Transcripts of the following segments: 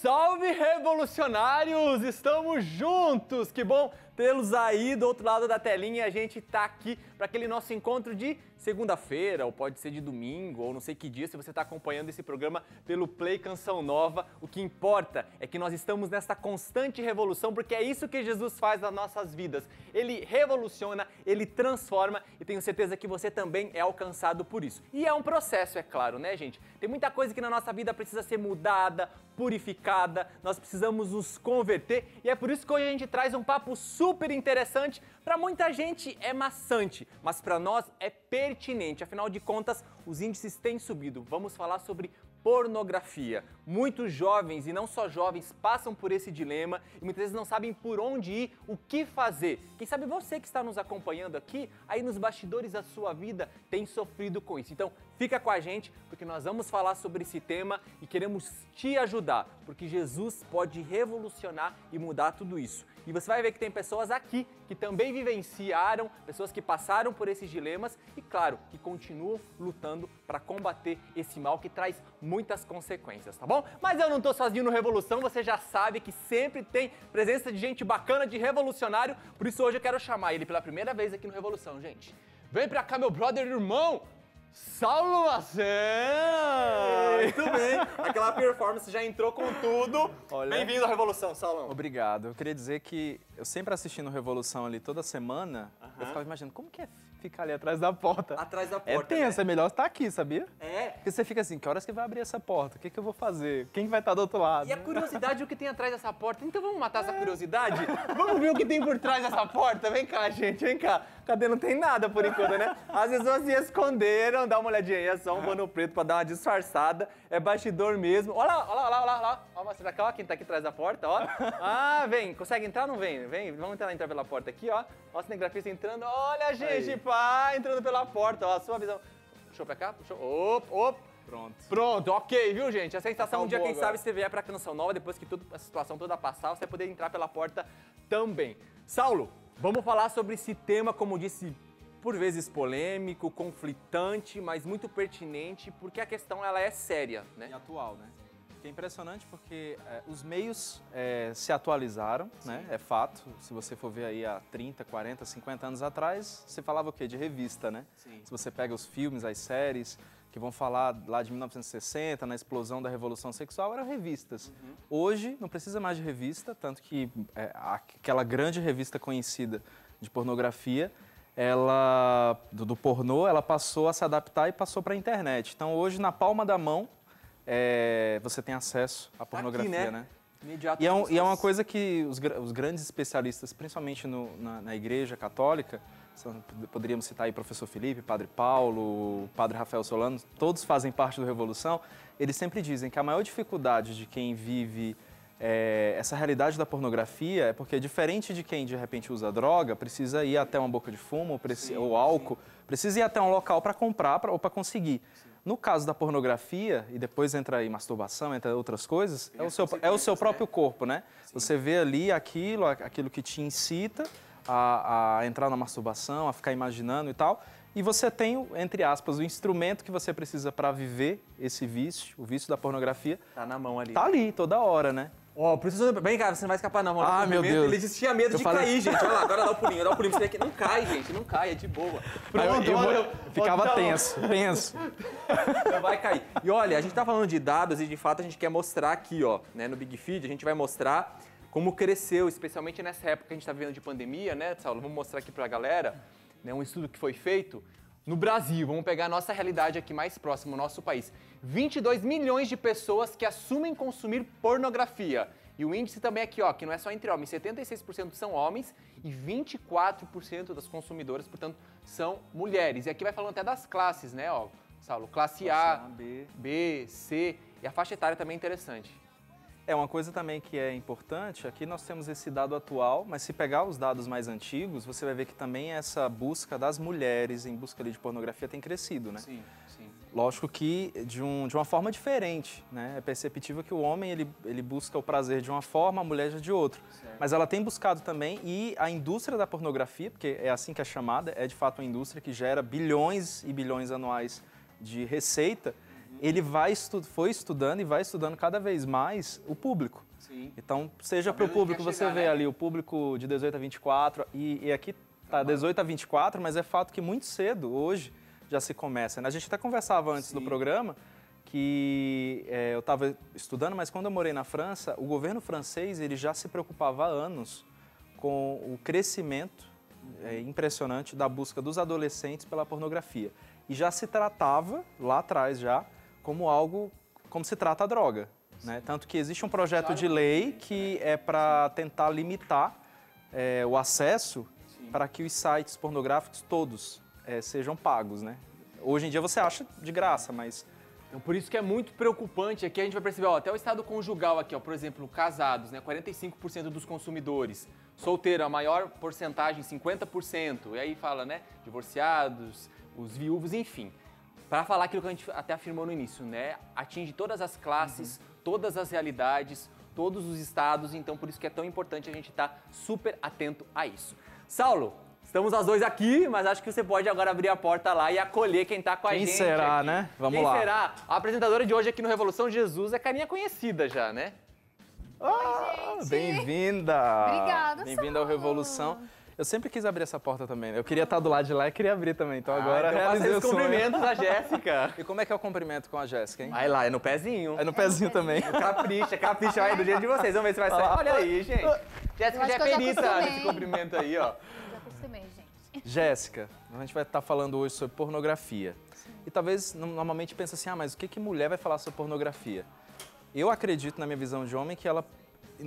salve revolucionários! Estamos juntos! Que bom tê-los aí do outro lado da telinha. A gente tá aqui para aquele nosso encontro de segunda-feira, ou pode ser de domingo, ou não sei que dia, se você está acompanhando esse programa pelo Play Canção Nova. O que importa é que nós estamos nessa constante revolução, porque é isso que Jesus faz nas nossas vidas. Ele revoluciona, ele transforma, e tenho certeza que você também é alcançado por isso. E é um processo, é claro, né, gente? Tem muita coisa que na nossa vida precisa ser mudada, purificada, nós precisamos nos converter, e é por isso que hoje a gente traz um papo super interessante. Para muita gente é maçante, mas para nós é pertinente. Afinal de contas, os índices têm subido. Vamos falar sobre pornografia. Muitos jovens, e não só jovens, passam por esse dilema e muitas vezes não sabem por onde ir, o que fazer. Quem sabe você que está nos acompanhando aqui, aí nos bastidores da sua vida, tem sofrido com isso. Então, fica com a gente, porque nós vamos falar sobre esse tema e queremos te ajudar, porque Jesus pode revolucionar e mudar tudo isso. E você vai ver que tem pessoas aqui que também vivenciaram, pessoas que passaram por esses dilemas e, claro, que continuam lutando para combater esse mal que traz muitas consequências, tá bom? Mas eu não tô sozinho no Revolução, você já sabe que sempre tem presença de gente bacana, de revolucionário, por isso hoje eu quero chamar ele pela primeira vez aqui no Revolução, gente. Vem pra cá, meu brother irmão! Saulo Macena! Muito bem, aquela performance já entrou com tudo. Bem-vindo à Revolução, Saulão. Obrigado. Eu queria dizer que eu sempre assistindo Revolução ali toda semana, eu ficava imaginando como que é ficar ali atrás da porta. Atrás da É porta, tenso, né? É melhor estar aqui, sabia? É. Porque você fica assim, que horas que vai abrir essa porta? O que eu vou fazer? Quem vai estar do outro lado? E a curiosidade é o que tem atrás dessa porta. Então vamos matar essa curiosidade? Vamos ver o que tem por trás dessa porta? Vem cá, gente, vem cá. Cadê? Não tem nada por enquanto, né? As pessoas se esconderam, dá uma olhadinha aí, é só um pano preto pra dar uma disfarçada. É bastidor mesmo. Olha lá, olha lá, olha lá, olha lá. Ó, mostra pra cá, ó, quem tá aqui atrás da porta, ó. Ah, vem, consegue entrar ou não vem? Vem, vamos entrar pela porta aqui, ó. Ó, o cinegrafista entrando. Olha, gente, pá, entrando pela porta, ó, a sua visão. Puxou pra cá, puxou. Op. Pronto. Pronto, ok, viu, gente? A sensação, um dia, quem agora. sabe, se você vier pra Canção Nova, depois que a situação toda passar, você vai poder entrar pela porta também. Saulo, vamos falar sobre esse tema, como disse, por vezes polêmico, conflitante, mas muito pertinente, porque a questão, ela é séria, né? E atual, né? Que é impressionante porque os meios se atualizaram, né? É fato. Se você for ver aí há 30, 40, 50 anos atrás, você falava o quê? De revista, né? Sim. Se você pega os filmes, as séries, que vão falar lá de 1960, na explosão da Revolução Sexual, eram revistas. Hoje não precisa mais de revista, tanto que aquela grande revista conhecida de pornografia, ela do pornô, ela passou a se adaptar e passou para a internet. Então hoje, na palma da mão, você tem acesso à pornografia, aqui, né? Imediato. E é uma coisa que os grandes especialistas, principalmente na Igreja Católica, poderíamos citar aí o professor Felipe, Padre Paulo, o Padre Rafael Solano, todos fazem parte do Revolução, eles sempre dizem que a maior dificuldade de quem vive essa realidade da pornografia é porque, diferente de quem de repente usa droga, precisa ir até uma boca de fumo ou álcool, precisa ir até um local para comprar ou para conseguir. No caso da pornografia, e depois entra aí masturbação, entre outras coisas, é o seu próprio corpo, né? Sim. Você vê ali aquilo que te incita a entrar na masturbação, a ficar imaginando e tal, e você tem, entre aspas, o instrumento que você precisa para viver esse vício, o vício da pornografia. Tá na mão ali. Tá ali, toda hora, né? Ó, preciso... Vem cá, você não vai escapar não. Ah, meu Deus. Ele tinha medo de cair, gente. Olha lá, agora dá o pulinho, Você aqui. Não cai, gente, não cai, é de boa. Pronto, eu ficava tenso. Não vai cair. E olha, a gente tá falando de dados e de fato a gente quer mostrar aqui, ó, né, no Big Feed, a gente vai mostrar como cresceu, especialmente nessa época que a gente tá vivendo de pandemia, né, Saulo? Vamos mostrar aqui pra galera, né, um estudo que foi feito no Brasil. Vamos pegar a nossa realidade aqui mais próximo, o nosso país. 22 milhões de pessoas que assumem consumir pornografia. E o índice também aqui, ó, que não é só entre homens, 76% são homens e 24% das consumidoras, portanto, são mulheres. E aqui vai falando até das classes, né, ó, Saulo? Classe A, B, C, e a faixa etária também é interessante. Uma coisa também que é importante, aqui nós temos esse dado atual, mas se pegar os dados mais antigos, você vai ver que também essa busca das mulheres em busca ali de pornografia tem crescido, né? Sim. Lógico que de uma forma diferente, né? É perceptível que o homem ele busca o prazer de uma forma, a mulher já de outra. Certo. Mas ela tem buscado também, e a indústria da pornografia, porque é assim que é chamada, é de fato uma indústria que gera bilhões e bilhões anuais de receita. ele foi estudando e vai estudando cada vez mais o público. Sim. Então, seja para o público, você vê ali o público de 18 a 24, e aqui tá 18 a 24, mas é fato que muito cedo, hoje, já se começa, né? A gente até conversava antes do programa, que eu estava estudando, mas quando eu morei na França, o governo francês ele já se preocupava há anos com o crescimento impressionante da busca dos adolescentes pela pornografia. E já se tratava, lá atrás já, como algo, como se trata a droga. Né? Tanto que existe um projeto de lei que é para tentar limitar o acesso para que os sites pornográficos todos sejam pagos. Né? Hoje em dia você acha de graça, mas... Então, por isso que é muito preocupante, aqui a gente vai perceber, ó, até o estado conjugal aqui, ó, por exemplo, casados, né, 45% dos consumidores, solteiro, a maior porcentagem, 50%, e aí fala, né, divorciados, os viúvos, enfim. Para falar aquilo que a gente até afirmou no início, né, atinge todas as classes, todas as realidades, todos os estados, então por isso que é tão importante a gente estar super atento a isso. Saulo, estamos nós dois aqui, mas acho que você pode agora abrir a porta lá e acolher quem está com a gente. Quem será, aqui. né? Vamos lá. Quem será? A apresentadora de hoje aqui no Revolução Jesus é carinha conhecida já, né? Oi, gente. Bem-vinda! Obrigada, Bem-vinda ao Revolução. Eu sempre quis abrir essa porta também, né? Eu queria estar do lado de lá e queria abrir também, então agora realizei o sonho. Cumprimentos a Jéssica. E como é que é o cumprimento com a Jéssica, hein? Vai lá, é no pezinho. É no pezinho também. Capricha, vai do jeito de vocês. Vamos ver se vai sair. Olha aí, gente. Jéssica já é perita nesse cumprimento aí, ó. Já acostumei, gente. Jéssica, a gente vai estar falando hoje sobre pornografia. Sim. E talvez, normalmente, pensa assim, mas o que mulher vai falar sobre pornografia? Eu acredito, na minha visão de homem, que ela, em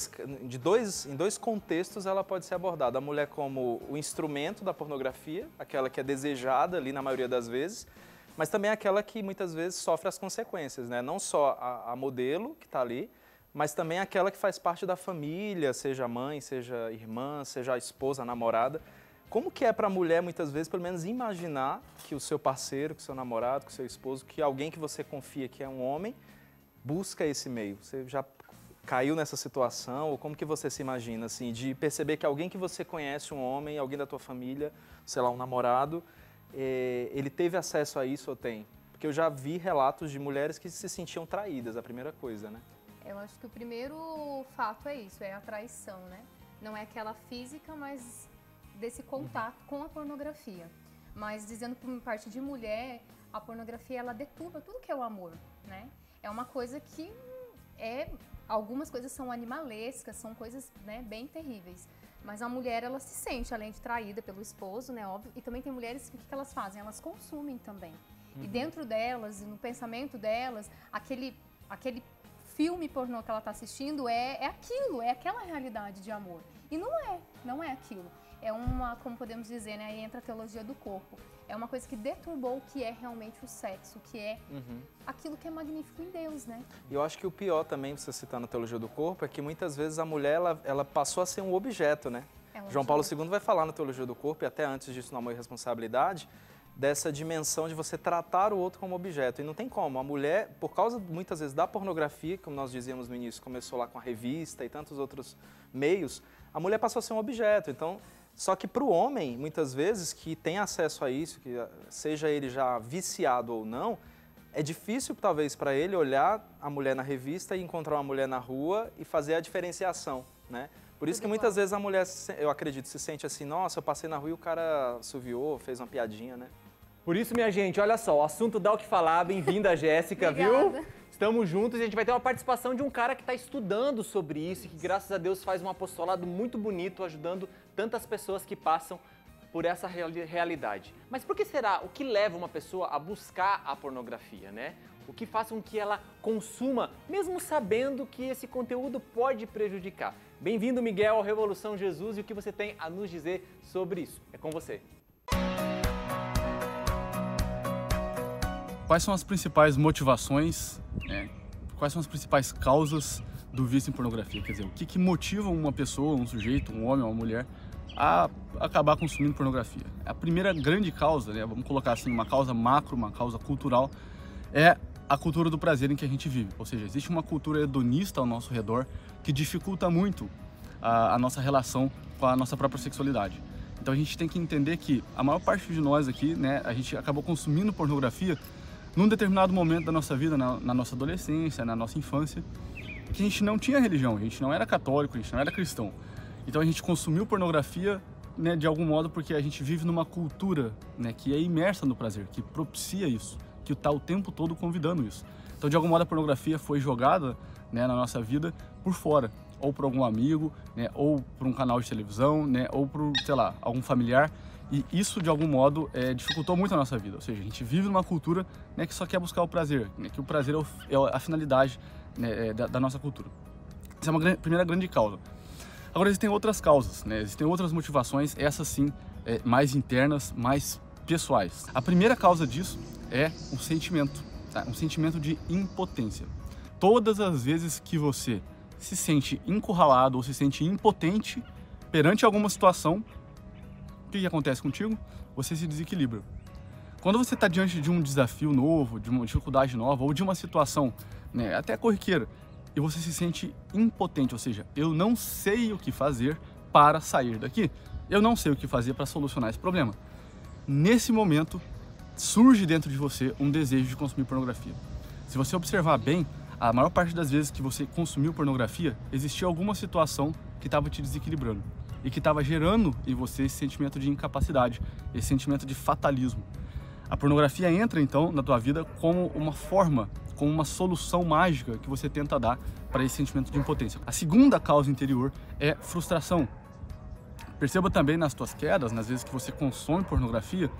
dois contextos, ela pode ser abordada. A mulher como o instrumento da pornografia, aquela que é desejada ali na maioria das vezes, mas também aquela que muitas vezes sofre as consequências, né? Não só a modelo que está ali, mas também aquela que faz parte da família, seja a mãe, seja a irmã, seja a esposa, a namorada. Como que é para a mulher, muitas vezes, pelo menos imaginar que o seu parceiro, que o seu namorado, que o seu esposo, que alguém que você confia que é um homem, busca esse meio? Você já caiu nessa situação? Ou como que você se imagina, assim, de perceber que alguém que você conhece, um homem, alguém da tua família, sei lá, um namorado, ele teve acesso a isso ou tem? Porque eu já vi relatos de mulheres que se sentiam traídas, a primeira coisa, né? Eu acho que o primeiro fato é isso, é a traição, né? Não é aquela física, mas desse contato com a pornografia. Mas dizendo por parte de mulher, a pornografia ela deturba tudo que é o amor, né? É uma coisa que algumas coisas são animalescas, são coisas, né, bem terríveis. Mas a mulher ela se sente além de traída pelo esposo, né, óbvio. E também tem mulheres que o que elas fazem? Elas consumem também. E dentro delas, no pensamento delas, aquele filme pornô que ela está assistindo é aquilo, é aquela realidade de amor. E não é aquilo. É uma, como podemos dizer, né, aí entra a teologia do corpo. É uma coisa que deturbou o que é realmente o sexo, o que é aquilo que é magnífico em Deus, né? E eu acho que o pior também, você citando a teologia do corpo, é que muitas vezes a mulher, ela passou a ser um objeto, né? João Paulo II vai falar na teologia do corpo, e até antes disso no Amor e Responsabilidade, dessa dimensão de você tratar o outro como objeto. E não tem como. A mulher, por causa, muitas vezes, da pornografia, como nós dizíamos no início, começou lá com a revista e tantos outros meios, a mulher passou a ser um objeto. Então, só que para o homem, muitas vezes, que tem acesso a isso, que seja ele já viciado ou não, é difícil, talvez, para ele olhar a mulher na revista e encontrar uma mulher na rua e fazer a diferenciação, né? Por isso que muitas vezes a mulher, eu acredito, se sente assim, nossa, eu passei na rua e o cara assoviou, fez uma piadinha, né? Por isso, minha gente, olha só, o assunto dá o que falar. Bem-vinda, Jéssica, viu? Estamos juntos e a gente vai ter uma participação de um cara que está estudando sobre isso e que, graças a Deus, faz um apostolado muito bonito, ajudando tantas pessoas que passam por essa realidade. Mas por que será? O que leva uma pessoa a buscar a pornografia, né? O que faz com que ela consuma, mesmo sabendo que esse conteúdo pode prejudicar? Bem-vindo, Miguel, ao Revolução Jesus, e o que você tem a nos dizer sobre isso? É com você. Quais são as principais motivações, quais são as principais causas do vício em pornografia? Quer dizer, o que motiva uma pessoa, um sujeito, um homem ou uma mulher a acabar consumindo pornografia? A primeira grande causa, né, vamos colocar assim, uma causa macro, uma causa cultural, é a cultura do prazer em que a gente vive. Ou seja, existe uma cultura hedonista ao nosso redor que dificulta muito a nossa relação com a nossa própria sexualidade. Então a gente tem que entender que a maior parte de nós aqui, né, a gente acabou consumindo pornografia num determinado momento da nossa vida, na nossa adolescência, na nossa infância, que a gente não tinha religião, a gente não era católico, a gente não era cristão. Então a gente consumiu pornografia, né, de algum modo porque a gente vive numa cultura, né, que é imersa no prazer, que propicia isso, que está o tempo todo convidando isso. Então de algum modo a pornografia foi jogada, né, na nossa vida por fora, ou por algum amigo, né, ou por um canal de televisão, né, ou por, sei lá, algum familiar. E isso, de algum modo, dificultou muito a nossa vida. Ou seja, a gente vive numa cultura, né, que só quer buscar o prazer, né, que o prazer é a finalidade, né, da nossa cultura. Essa é uma primeira grande causa. Agora, existem outras causas, né, existem outras motivações, essas sim, mais internas, mais pessoais. A primeira causa disso é um sentimento, tá? Um sentimento de impotência. Todas as vezes que você se sente encurralado ou se sente impotente perante alguma situação, o que acontece contigo? Você se desequilibra. Quando você está diante de um desafio novo, de uma dificuldade nova ou de uma situação, né, até corriqueira, e você se sente impotente, ou seja, eu não sei o que fazer para sair daqui. Eu não sei o que fazer para solucionar esse problema. Nesse momento, surge dentro de você um desejo de consumir pornografia. Se você observar bem, a maior parte das vezes que você consumiu pornografia, existia alguma situação que estava te desequilibrando e que estava gerando em você esse sentimento de incapacidade, esse sentimento de fatalismo. A pornografia entra, então, na tua vida como uma forma, como uma solução mágica que você tenta dar para esse sentimento de impotência. A segunda causa interior é frustração. Perceba também nas tuas quedas, nas vezes que você consome pornografia,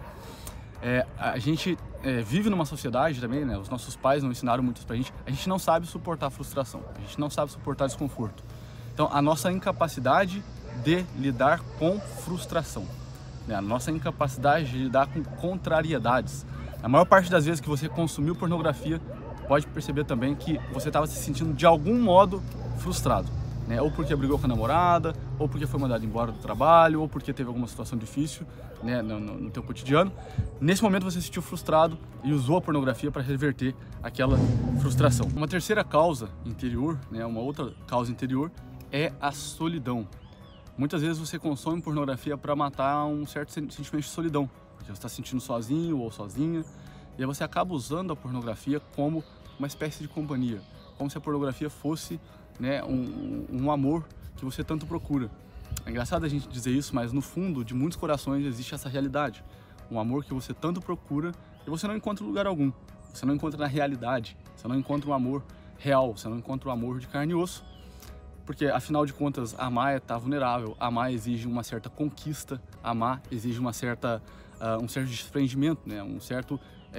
a gente vive numa sociedade também, né? Os nossos pais não ensinaram muito isso pra gente. A gente não sabe suportar a frustração, a gente não sabe suportar desconforto. Então, a nossa incapacidade de lidar com frustração, né? A nossa incapacidade de lidar com contrariedades. A maior parte das vezes que você consumiu pornografia, pode perceber também que você estava se sentindo de algum modo frustrado, né? Ou porque brigou com a namorada, ou porque foi mandado embora do trabalho, ou porque teve alguma situação difícil, né, no teu cotidiano. Nesse momento você se sentiu frustrado e usou a pornografia para reverter aquela frustração. Uma terceira causa interior, né, uma outra causa interior é a solidão. Muitas vezes você consome pornografia para matar um certo sentimento de solidão, porque você está se sentindo sozinho ou sozinha, e aí você acaba usando a pornografia como uma espécie de companhia, como se a pornografia fosse, né, um amor que você tanto procura. É engraçado a gente dizer isso, mas no fundo de muitos corações existe essa realidade. Um amor que você tanto procura e você não encontra em lugar algum. Você não encontra na realidade, você não encontra um amor real, você não encontra um amor de carne e osso. Porque, afinal de contas, amar é estar vulnerável, amar exige uma certa conquista, amar exige um certo desprendimento, né? Um certo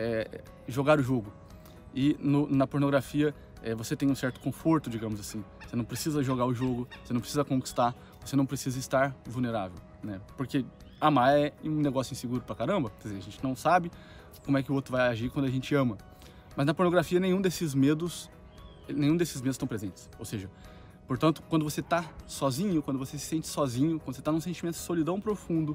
jogar o jogo. E na pornografia você tem um certo conforto, digamos assim. Você não precisa jogar o jogo, você não precisa conquistar, você não precisa estar vulnerável, né? Porque amar é um negócio inseguro pra caramba. Quer dizer, a gente não sabe como é que o outro vai agir quando a gente ama. Mas na pornografia nenhum desses medos estão presentes. Ou seja, portanto, quando você está sozinho, quando você se sente sozinho, quando você está num sentimento de solidão profundo,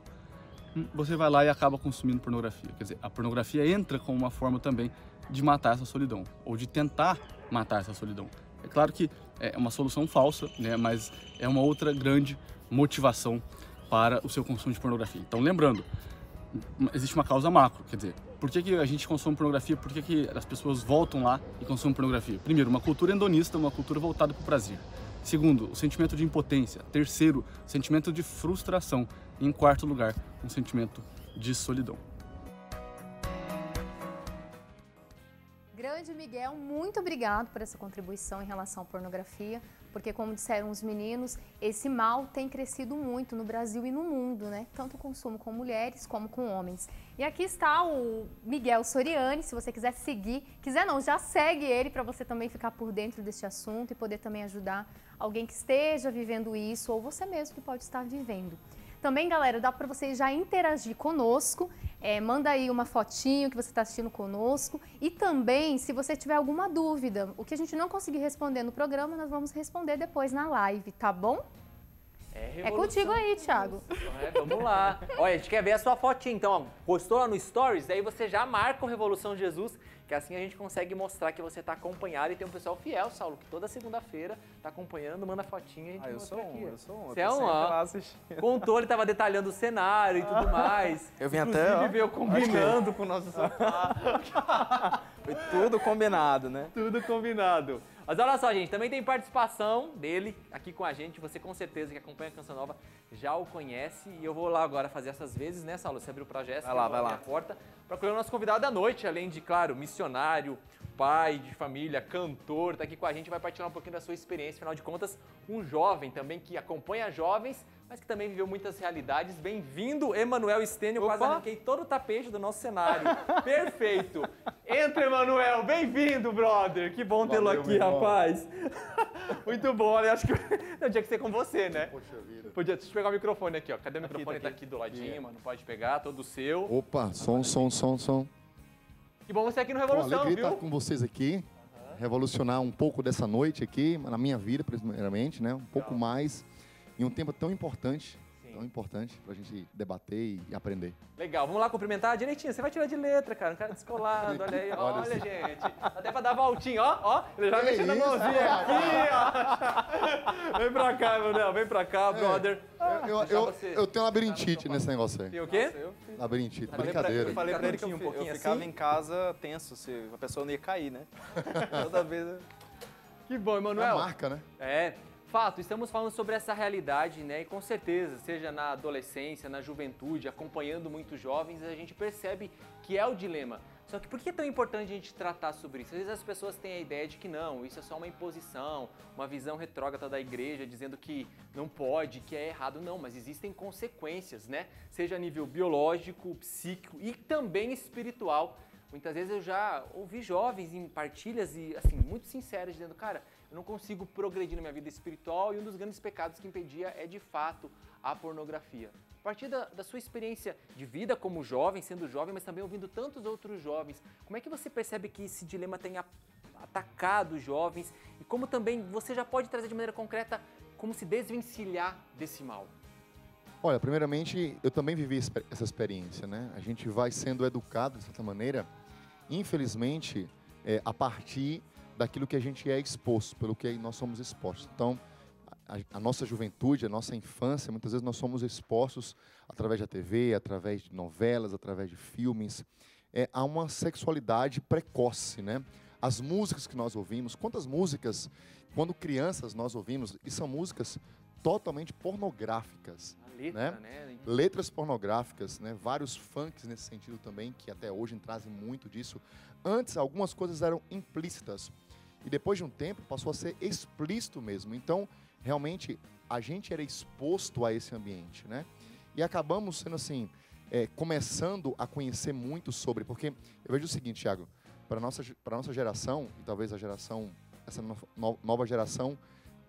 você vai lá e acaba consumindo pornografia. Quer dizer, a pornografia entra como uma forma também de matar essa solidão, ou de tentar matar essa solidão. É claro que é uma solução falsa, né, mas é uma outra grande motivação para o seu consumo de pornografia. Então, lembrando, existe uma causa macro, quer dizer, por que a gente consome pornografia, por que as pessoas voltam lá e consomem pornografia? Primeiro, uma cultura hedonista, uma cultura voltada para o prazer. Segundo, o sentimento de impotência. Terceiro, o sentimento de frustração. E em quarto lugar, um sentimento de solidão. Grande Miguel, muito obrigado por essa contribuição em relação à pornografia, porque como disseram os meninos, esse mal tem crescido muito no Brasil e no mundo, né? Tanto o consumo com mulheres como com homens. E aqui está o Miguel Soriani, se você quiser seguir, já segue ele para você também ficar por dentro deste assunto e poder também ajudar alguém que esteja vivendo isso ou você mesmo que pode estar vivendo. Também, galera, dá para você já interagir conosco, manda aí uma fotinho que você está assistindo conosco e também, se você tiver alguma dúvida, o que a gente não conseguir responder no programa, nós vamos responder depois na live, tá bom? É contigo aí, Thiago. Vamos lá. Olha, a gente quer ver a sua fotinha, então, ó, postou lá no Stories, daí você já marca o Revolução Jesus, que assim a gente consegue mostrar que você está acompanhado e tem um pessoal fiel, Saulo, que toda segunda-feira está acompanhando, manda fotinha e a gente mostra aqui. Eu sou um. Você é um, contou, ele tava detalhando o cenário e tudo mais. Eu vim até, ó. Veio combinando com o nosso sofá. Foi tudo combinado, né? Tudo combinado. Mas olha só, gente, também tem participação dele aqui com a gente. Você com certeza que acompanha a Canção Nova já o conhece. E eu vou lá agora fazer essas vezes, né, Saulo? Você abriu pra Jéssica, Vai lá. a porta, para acolher o nosso convidado da noite, além de, claro, missionário, pai de família, cantor, tá aqui com a gente, vai partilhar um pouquinho da sua experiência. Afinal de contas, um jovem também que acompanha jovens, mas que também viveu muitas realidades. Bem-vindo, Emanuel Stênio. Quase arranquei todo o tapete do nosso cenário. Perfeito. Entra, Emanuel. Bem-vindo, brother. Que bom tê-lo aqui, rapaz. Muito bom. Olha, acho que não tinha que ser com você, né? Poxa vida. Deixa eu pegar o microfone aqui, ó. Cadê o microfone? Tá aqui do ladinho, mano. Pode pegar, todo seu. Opa, som. Que bom você aqui no Pô, Revolução, alegria viu? estar com vocês aqui. Revolucionar um pouco dessa noite aqui, na minha vida, primeiramente, né? Um pouco mais. Em um tempo tão importante. Tão importante pra gente debater e aprender. Legal, vamos lá cumprimentar direitinho. Você vai tirar de letra, cara. Um cara descolado, olha aí. Olha, gente. Até pra dar voltinha, ó. Ele já mexendo a mãozinha aqui, ó. Vem pra cá, Emanuel. Vem pra cá, brother. Eu tenho labirintite nesse negócio aí. Tem o quê? Labirintite, Eu brincadeira. falei pra ele que Um pouquinho eu ficava assim. em casa tenso, se a pessoa não ia cair, né? Toda vez... Que bom, É Emanuel. uma marca, né? É, fato, estamos falando sobre essa realidade, né? E com certeza, seja na adolescência, na juventude, acompanhando muitos jovens, a gente percebe que é o dilema. Só que por que é tão importante a gente tratar sobre isso? Às vezes as pessoas têm a ideia de que não, isso é só uma imposição, uma visão retrógrada da igreja, dizendo que não pode, que é errado. Não, mas existem consequências, né? Seja a nível biológico, psíquico e também espiritual. Muitas vezes eu já ouvi jovens em partilhas e, assim, muito sinceras, dizendo, cara, eu não consigo progredir na minha vida espiritual e um dos grandes pecados que impedia é, de fato, a pornografia. A partir da sua experiência de vida como jovem, sendo jovem, mas também ouvindo tantos outros jovens, como é que você percebe que esse dilema tem atacado os jovens e como também você já pode trazer de maneira concreta como se desvencilhar desse mal? Olha, primeiramente, eu também vivi essa experiência, né? A gente vai sendo educado, de certa maneira, infelizmente, a partir daquilo que a gente é exposto, pelo que nós somos expostos. Então, a nossa juventude, a nossa infância, muitas vezes nós somos expostos através da TV, através de novelas, através de filmes, a uma sexualidade precoce, né? As músicas que nós ouvimos, quantas músicas, quando crianças nós ouvimos, e são músicas totalmente pornográficas. A letra, né? Letras pornográficas, né? Vários funks nesse sentido também, que até hoje trazem muito disso. Antes, algumas coisas eram implícitas. E depois de um tempo, passou a ser explícito mesmo. Então, realmente, a gente era exposto a esse ambiente, né? E acabamos sendo assim, começando a conhecer muito sobre. Porque eu vejo o seguinte, Thiago, para a nossa geração, e talvez essa nova geração,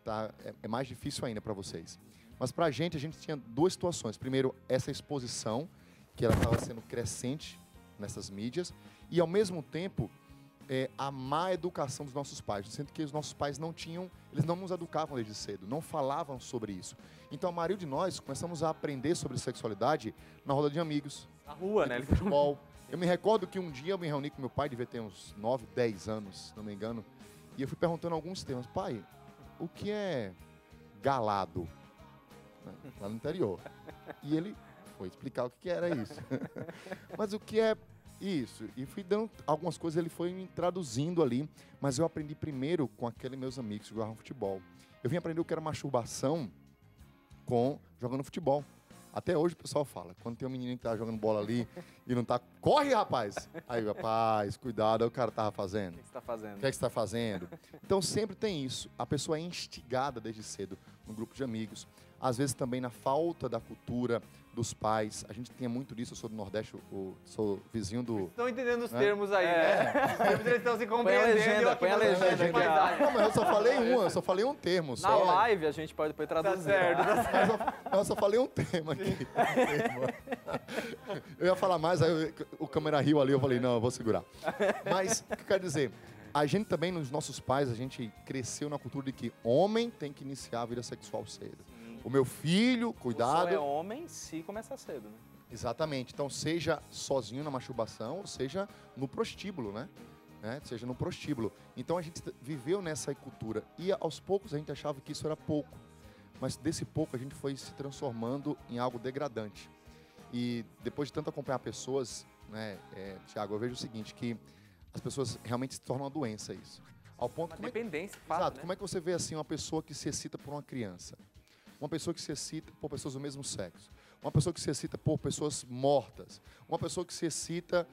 é mais difícil ainda para vocês. Mas para a gente tinha duas situações. Primeiro, essa exposição, que ela estava sendo crescente nessas mídias, e ao mesmo tempo, a má educação dos nossos pais. Sendo que os nossos pais eles não nos educavam desde cedo, não falavam sobre isso. Então a maioria de nós começamos a aprender sobre sexualidade na roda de amigos. Na rua, né? No futebol. Eu me recordo que um dia eu me reuni com meu pai, devia ter uns 9, 10 anos, se não me engano, e eu fui perguntando alguns temas. Pai, o que é galado? Lá no interior. E ele foi explicar o que era isso. Mas o que é isso? E fui dando algumas coisas, ele foi me traduzindo ali, mas eu aprendi primeiro com aqueles meus amigos que jogavam futebol. Eu vim aprender o que era masturbação jogando futebol. Até hoje o pessoal fala, quando tem um menino que tá jogando bola ali e não tá... Corre, rapaz! Aí, rapaz, cuidado, aí o cara tava fazendo. O que você está fazendo? O que é que você está fazendo? Então, sempre tem isso. A pessoa é instigada desde cedo no grupo de amigos. Às vezes, também na falta da cultura dos pais. A gente tinha muito disso. Eu sou do Nordeste, sou vizinho do... Estão entendendo os termos aí, né? Os termos eles estão se compreendendo. Põe a legenda aqui. Não, mas eu só falei um termo. Na Só. live a gente pode depois traduzir. Tá certo, tá certo. Eu só falei um tema aqui. Eu ia falar mais, aí o câmera riu ali, eu falei, não, eu vou segurar. Mas, o que eu quero dizer? A gente também, nos nossos pais, a gente cresceu na cultura de que homem tem que iniciar a vida sexual cedo. O meu filho, cuidado. Só é homem se começar cedo, né? Exatamente. Então, seja sozinho na masturbação, ou seja no prostíbulo, né? Seja no prostíbulo. Então, a gente viveu nessa cultura. E, aos poucos, a gente achava que isso era pouco. Mas, desse pouco, a gente foi se transformando em algo degradante. E, depois de tanto acompanhar pessoas, né, Thiago, eu vejo o seguinte, que as pessoas realmente se tornam uma doença isso. Ao ponto Uma dependência, fato, Exato. né? Como é que você vê assim uma pessoa que se excita por uma criança? Uma pessoa que se excita por pessoas do mesmo sexo? Uma pessoa que se excita por pessoas mortas? Uma pessoa que se excita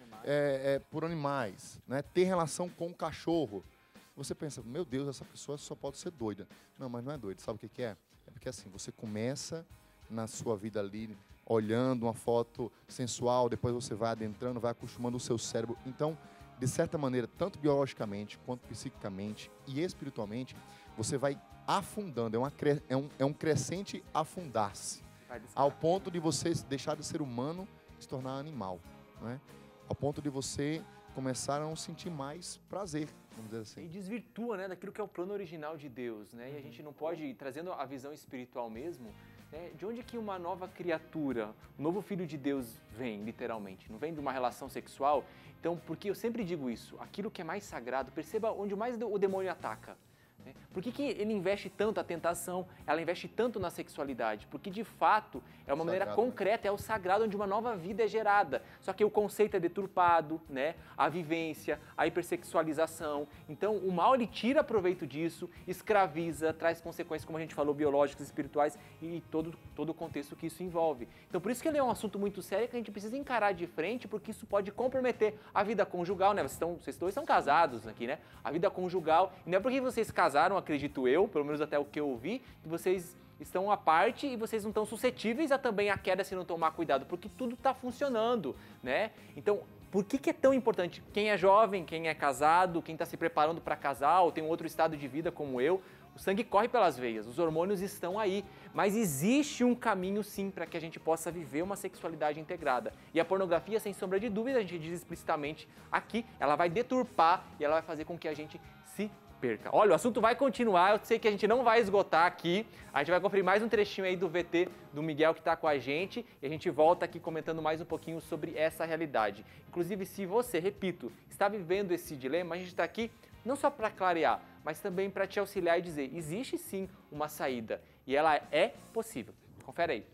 por animais? Né? Ter relação com um cachorro? Você pensa, meu Deus, essa pessoa só pode ser doida. Não, mas não é doida. Sabe o que é? É porque assim, você começa na sua vida ali olhando uma foto sensual, depois você vai adentrando, vai acostumando o seu cérebro. Então, de certa maneira, tanto biologicamente, quanto psiquicamente e espiritualmente, você vai afundando, é um crescente afundar-se, ao ponto de você deixar de ser humano e se tornar animal, né? Ao ponto de você começar a não sentir mais prazer, vamos dizer assim. E desvirtua, né, daquilo que é o plano original de Deus, né? E a gente não pode, trazendo a visão espiritual mesmo, né, de onde que uma nova criatura, um novo filho de Deus vem, literalmente? Não vem de uma relação sexual? Então, porque eu sempre digo isso, aquilo que é mais sagrado, perceba onde mais o demônio ataca. Por que ele investe tanto a tentação, ela investe tanto na sexualidade? Porque, de fato, é uma maneira concreta, é o sagrado onde uma nova vida é gerada. Só que o conceito é deturpado, né? A vivência, a hipersexualização. Então, o mal, ele tira proveito disso, escraviza, traz consequências, como a gente falou, biológicas, espirituais e todo o contexto que isso envolve. Então, por isso que ele é um assunto muito sério que a gente precisa encarar de frente, porque isso pode comprometer a vida conjugal, né? Vocês dois são casados aqui, né? A vida conjugal. E não é porque vocês casaram, acredito eu, pelo menos até o que eu ouvi, que vocês estão à parte e vocês não estão suscetíveis a também a queda se não tomar cuidado, porque tudo está funcionando, né? Então, por que é tão importante? Quem é jovem, quem é casado, quem está se preparando para casar ou tem um outro estado de vida como eu, o sangue corre pelas veias, os hormônios estão aí, mas existe um caminho sim para que a gente possa viver uma sexualidade integrada. E a pornografia, sem sombra de dúvida, a gente diz explicitamente aqui, ela vai deturpar e ela vai fazer com que a gente se perca. Olha, o assunto vai continuar, eu sei que a gente não vai esgotar aqui, a gente vai conferir mais um trechinho aí do VT do Miguel que está com a gente e a gente volta aqui comentando mais um pouquinho sobre essa realidade. Inclusive, se você, repito, está vivendo esse dilema, a gente está aqui não só para clarear, mas também para te auxiliar e dizer, existe sim uma saída e ela é possível. Confere aí.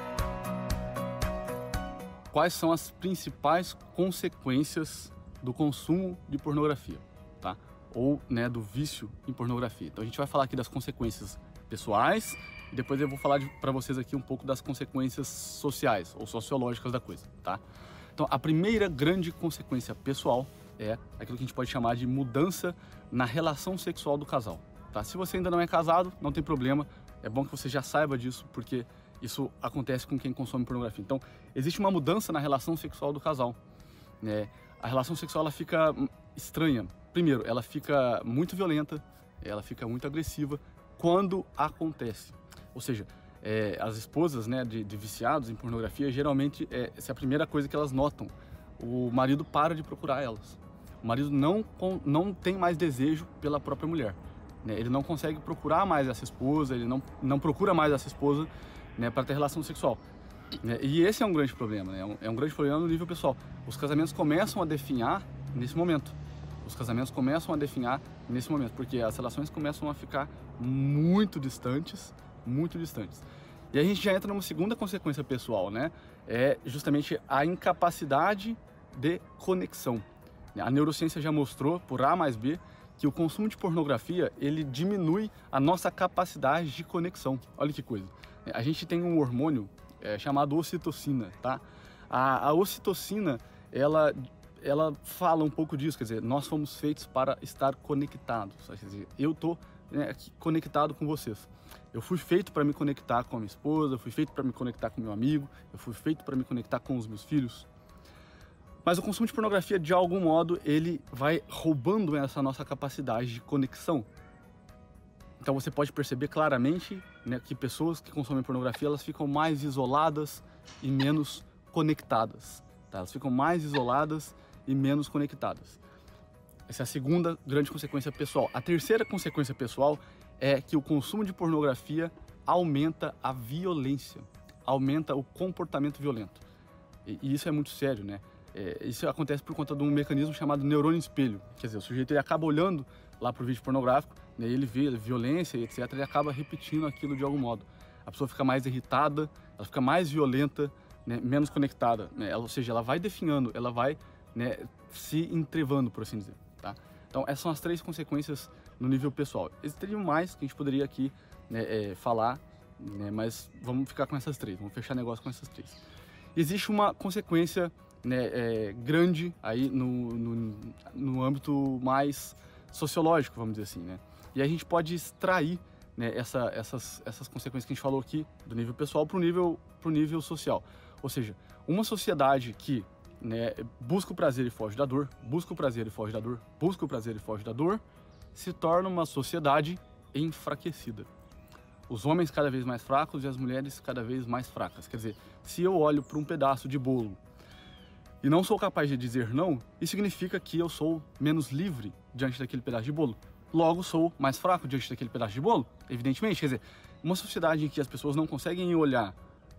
Quais são as principais consequências do consumo de pornografia, tá? Ou, né, do vício em pornografia. Então a gente vai falar aqui das consequências pessoais e depois eu vou falar para vocês aqui um pouco das consequências sociais ou sociológicas da coisa, tá? Então a primeira grande consequência pessoal é aquilo que a gente pode chamar de mudança na relação sexual do casal, tá? Se você ainda não é casado, não tem problema, é bom que você já saiba disso, porque isso acontece com quem consome pornografia. Então existe uma mudança na relação sexual do casal, né? A relação sexual ela fica estranha. Primeiro, ela fica muito violenta, ela fica muito agressiva quando acontece. Ou seja, as esposas, né, de viciados em pornografia, geralmente essa é a primeira coisa que elas notam. O marido para de procurar elas. O marido não tem mais desejo pela própria mulher, né? Ele não consegue procurar mais essa esposa, ele não procura mais essa esposa, né, para ter relação sexual. E esse é um grande problema, né? É um grande problema no nível pessoal. Os casamentos começam a definhar nesse momento. Os casamentos começam a definhar nesse momento, porque as relações começam a ficar muito distantes, muito distantes. E a gente já entra numa segunda consequência pessoal, né? É justamente a incapacidade de conexão. A neurociência já mostrou, por A mais B, que o consumo de pornografia, ele diminui a nossa capacidade de conexão. Olha que coisa. A gente tem um hormônio chamado ocitocina, tá? A ocitocina, ela fala um pouco disso, quer dizer, nós fomos feitos para estar conectados. Quer dizer, eu estou aqui conectado com vocês. Eu fui feito para me conectar com a minha esposa, eu fui feito para me conectar com meu amigo, eu fui feito para me conectar com os meus filhos. Mas o consumo de pornografia, de algum modo, ele vai roubando essa nossa capacidade de conexão. Então você pode perceber claramente, né, que pessoas que consomem pornografia, elas ficam mais isoladas e menos conectadas. Tá? Elas ficam mais isoladas e menos conectadas. Essa é a segunda grande consequência pessoal. A terceira consequência pessoal é que o consumo de pornografia aumenta a violência, aumenta o comportamento violento. E isso é muito sério, né? Isso acontece por conta de um mecanismo chamado neurônio espelho. Quer dizer, o sujeito ele acaba olhando lá para o vídeo pornográfico, né, ele vê violência, etc., ele acaba repetindo aquilo de algum modo. A pessoa fica mais irritada, ela fica mais violenta, né, menos conectada, né? Ou seja, ela vai definhando, ela vai, né, se entrevando, por assim dizer, tá? Então, essas são as 3 consequências no nível pessoal. Existiriam mais que a gente poderia aqui, né, falar, né, mas vamos ficar com essas 3, vamos fechar negócio com essas 3. Existe uma consequência, né, grande aí no âmbito mais sociológico, vamos dizer assim, né? E a gente pode extrair, né, essas consequências que a gente falou aqui do nível pessoal para o nível social. Ou seja, uma sociedade que, né, busca o prazer e foge da dor, busca o prazer e foge da dor, busca o prazer e foge da dor, se torna uma sociedade enfraquecida. Os homens cada vez mais fracos e as mulheres cada vez mais fracas. Quer dizer, se eu olho para um pedaço de bolo e não sou capaz de dizer não, isso significa que eu sou menos livre diante daquele pedaço de bolo. Logo, sou mais fraco diante daquele pedaço de bolo, evidentemente. Quer dizer, uma sociedade em que as pessoas não conseguem olhar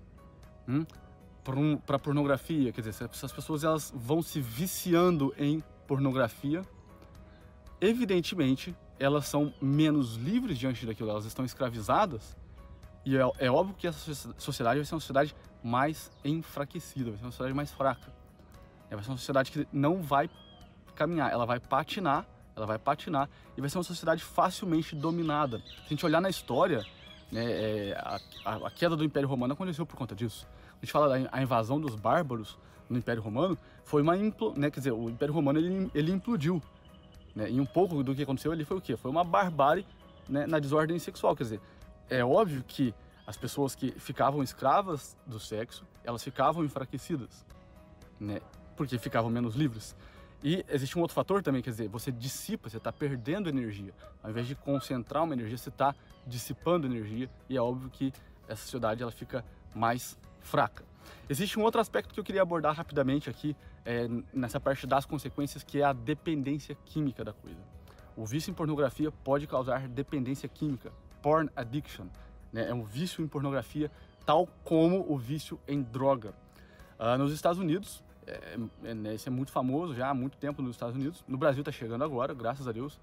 para a pornografia, quer dizer, se as pessoas elas vão se viciando em pornografia, evidentemente, elas são menos livres diante daquilo, elas estão escravizadas, e é óbvio que essa sociedade vai ser uma sociedade mais enfraquecida, vai ser uma sociedade mais fraca. Vai ser uma sociedade que não vai caminhar, ela vai patinar e vai ser uma sociedade facilmente dominada. Se a gente olhar na história, né, a queda do Império Romano aconteceu por conta disso. A gente fala da invasão dos bárbaros no Império Romano, foi né, quer dizer, o Império Romano ele implodiu. Né, e um pouco do que aconteceu ali foi o quê? Foi uma barbárie, né, na desordem sexual. Quer dizer, é óbvio que as pessoas que ficavam escravas do sexo, elas ficavam enfraquecidas, né, porque ficavam menos livres. E existe um outro fator também, quer dizer, você dissipa, você está perdendo energia. Ao invés de concentrar uma energia, você está dissipando energia, e é óbvio que essa sociedade ela fica mais fraca. Existe um outro aspecto que eu queria abordar rapidamente aqui, nessa parte das consequências, que é a dependência química da coisa. O vício em pornografia pode causar dependência química, porn addiction, né? É um vício em pornografia, tal como o vício em droga. Nos Estados Unidos, isso é muito famoso já há muito tempo nos Estados Unidos. No Brasil está chegando agora, graças a Deus.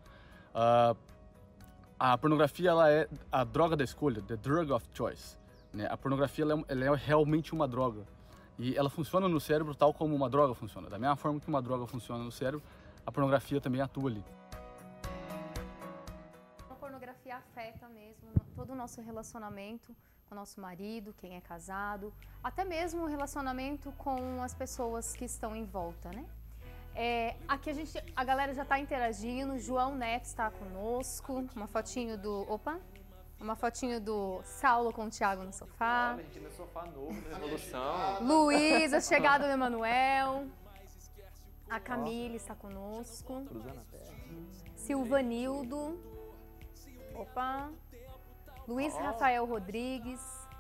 A pornografia ela é a droga da escolha, the drug of choice. Né? A pornografia ela é realmente uma droga. E ela funciona no cérebro tal como uma droga funciona. Da mesma forma que uma droga funciona no cérebro, a pornografia também atua ali. A pornografia afeta mesmo todo o nosso relacionamento com o nosso marido, quem é casado, até mesmo o relacionamento com as pessoas que estão em volta, né? Aqui a galera já está interagindo, João Neto está conosco, uma fotinho do Saulo com o Thiago no sofá. Olha, a gente no sofá novo da Revolução. Luísa, chegado do Emanuel. A Camille está conosco. Silvanildo. Luiz Rafael Rodrigues.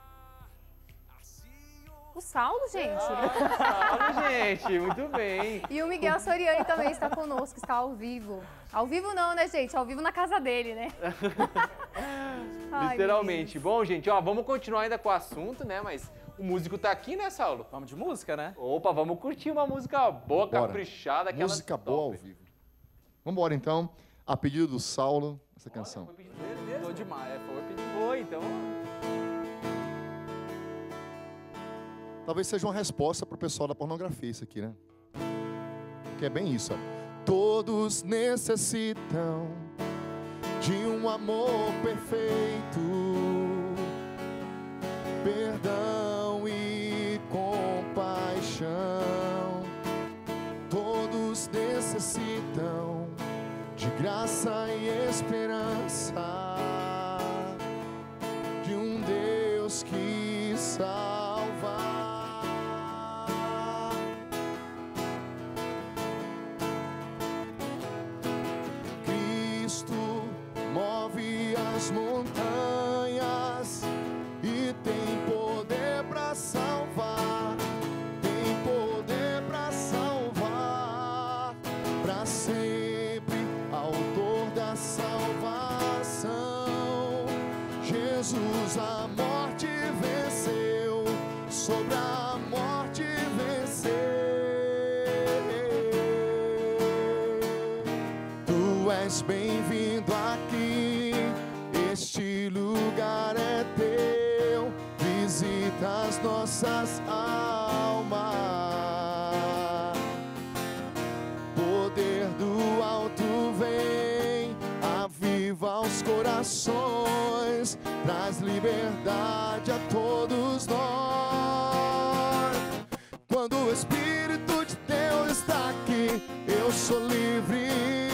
O Saulo, gente. Saulo, gente, muito bem. E o Miguel Soriani também está conosco, está ao vivo. Ao vivo não, né, gente? Ao vivo na casa dele, né? Literalmente. Bom, gente, ó, vamos continuar ainda com o assunto, né? Mas o músico tá aqui, né, Saulo? Vamos de música, né? Opa, vamos curtir uma música boa, Bora. caprichada. Aquela Música boa ao vivo. Vamos embora, então. A pedido do Saulo, essa canção. Foi pedido dele mesmo? Tô demais, foi pedido. Foi, então... Talvez seja uma resposta pro pessoal da pornografia isso aqui, né? Que é bem isso, ó. Todos necessitam de um amor perfeito, perdão e compaixão. Todos necessitam de graça e esperança, de um Deus que salva. As montanhas e tem poder para salvar, tem poder para salvar, para sempre, autor da salvação. Jesus a morte venceu, sobre a morte venceu. Tu és bem-vindo aqui. Este lugar é teu, visita as nossas almas. aos corações, traz liberdade a todos nós. Quando o Espírito de Deus está aqui, eu sou livre.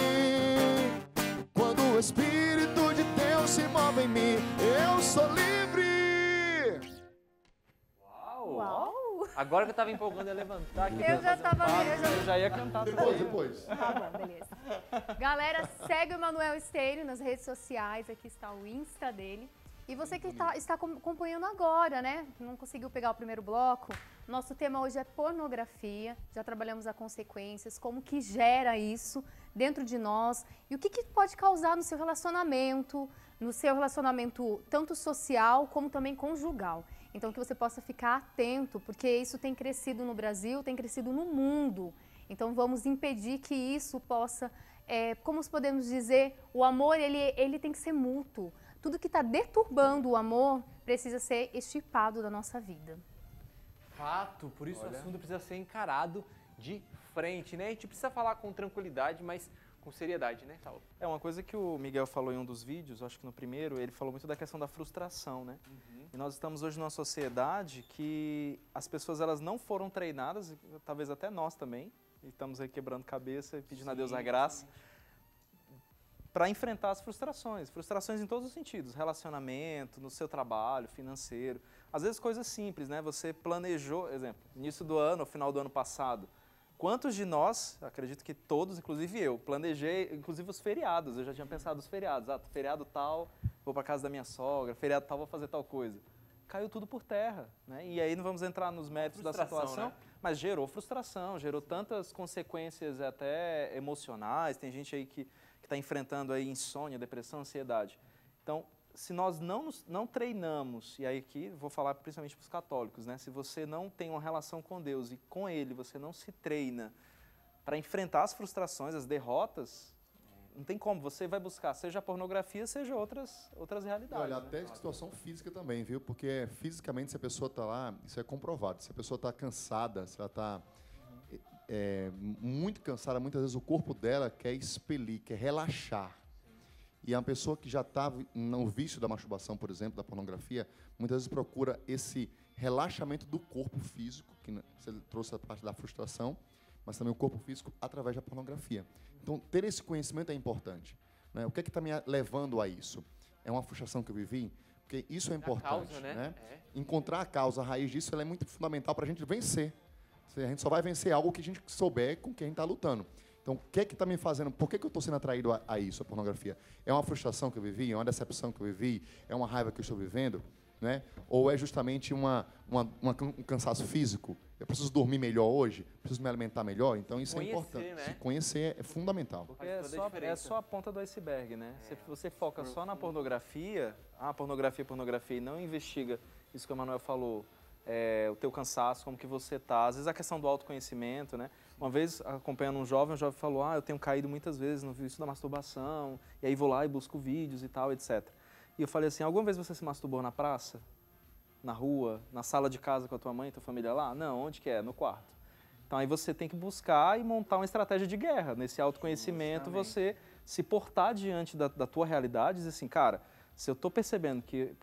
Quando o Espírito de Deus se move em mim, eu sou livre. Uau! Agora que eu tava empolgando a levantar aqui. Eu já ia cantar também. Depois. Tá bom, beleza. Galera, segue o Emanuel Esteiro nas redes sociais, aqui está o Insta dele. E você que está acompanhando agora, né? Não conseguiu pegar o primeiro bloco. Nosso tema hoje é pornografia. Já trabalhamos as consequências, como que gera isso dentro de nós e o que pode causar no seu relacionamento tanto social como também conjugal. Então que você possa ficar atento, porque isso tem crescido no Brasil, tem crescido no mundo. Então vamos impedir que isso possa, como podemos dizer, o amor ele tem que ser mútuo. Tudo que está deturbando o amor precisa ser extirpado da nossa vida. Fato, por isso o assunto precisa ser encarado de frente, né? A gente precisa falar com tranquilidade, mas com seriedade, né, Saulo? É uma coisa que o Miguel falou em um dos vídeos, acho que no primeiro, ele falou muito da questão da frustração, né? E nós estamos hoje numa sociedade que as pessoas elas não foram treinadas, talvez até nós também, e estamos aí quebrando cabeça e pedindo a Deus a graça, para enfrentar as frustrações. Frustrações em todos os sentidos, relacionamento, no seu trabalho, financeiro. Às vezes coisas simples, né? Você planejou, exemplo, início do ano, final do ano passado. Quantos de nós, acredito que todos, inclusive eu, planejei, inclusive os feriados, eu já tinha pensado nos feriados. Feriado tal, vou para casa da minha sogra, feriado tal, vou fazer tal coisa. Caiu tudo por terra, né? E aí não vamos entrar nos méritos da situação, né? Mas gerou frustração, gerou tantas consequências até emocionais. Tem gente aí que está enfrentando aí insônia, depressão, ansiedade. Então, se nós não treinamos, e aí aqui vou falar principalmente para os católicos, né? Se você não tem uma relação com Deus e com Ele, você não se treina para enfrentar as frustrações, as derrotas, não tem como. Você vai buscar, seja a pornografia, seja outras realidades. Olha, né? até situação física também, viu? Porque fisicamente, se a pessoa está lá, isso é comprovado. Se a pessoa está cansada, se ela está muito cansada, muitas vezes o corpo dela quer expelir, quer relaxar. E a pessoa que já está no vício da masturbação, por exemplo, da pornografia, muitas vezes procura esse relaxamento do corpo físico, que você trouxe a parte da frustração, mas também o corpo físico através da pornografia. Então, ter esse conhecimento é importante, né? O que é que está me levando a isso? É uma frustração que eu vivi? Porque isso é importante, causa, né? Encontrar a causa, a raiz disso, ela é muito fundamental para a gente vencer. A gente só vai vencer algo que a gente souber com quem a gente está lutando. Então, o que é que está me fazendo? Por que eu estou sendo atraído a isso, a pornografia? É uma frustração que eu vivi? É uma decepção que eu vivi? É uma raiva que eu estou vivendo? Né? Ou é justamente um cansaço físico? Eu preciso dormir melhor hoje? Preciso me alimentar melhor? Então, isso é importante. Né? Se conhecer é fundamental. Porque é só a ponta do iceberg, né? Se você foca só na pornografia, pornografia, e não investiga isso que o Emanuel falou, o teu cansaço, como que você tá. Às vezes a questão do autoconhecimento, né? Uma vez, acompanhando um jovem, o jovem falou, eu tenho caído muitas vezes no vício da masturbação, e aí vou lá e busco vídeos e tal, etc. E eu falei assim, alguma vez você se masturbou na praça? Na rua? Na sala de casa com a tua mãe e tua família lá? Não, onde que é? No quarto. Então aí você tem que buscar e montar uma estratégia de guerra. Nesse autoconhecimento, você se portar diante da tua realidade e dizer assim, cara, se eu estou percebendo que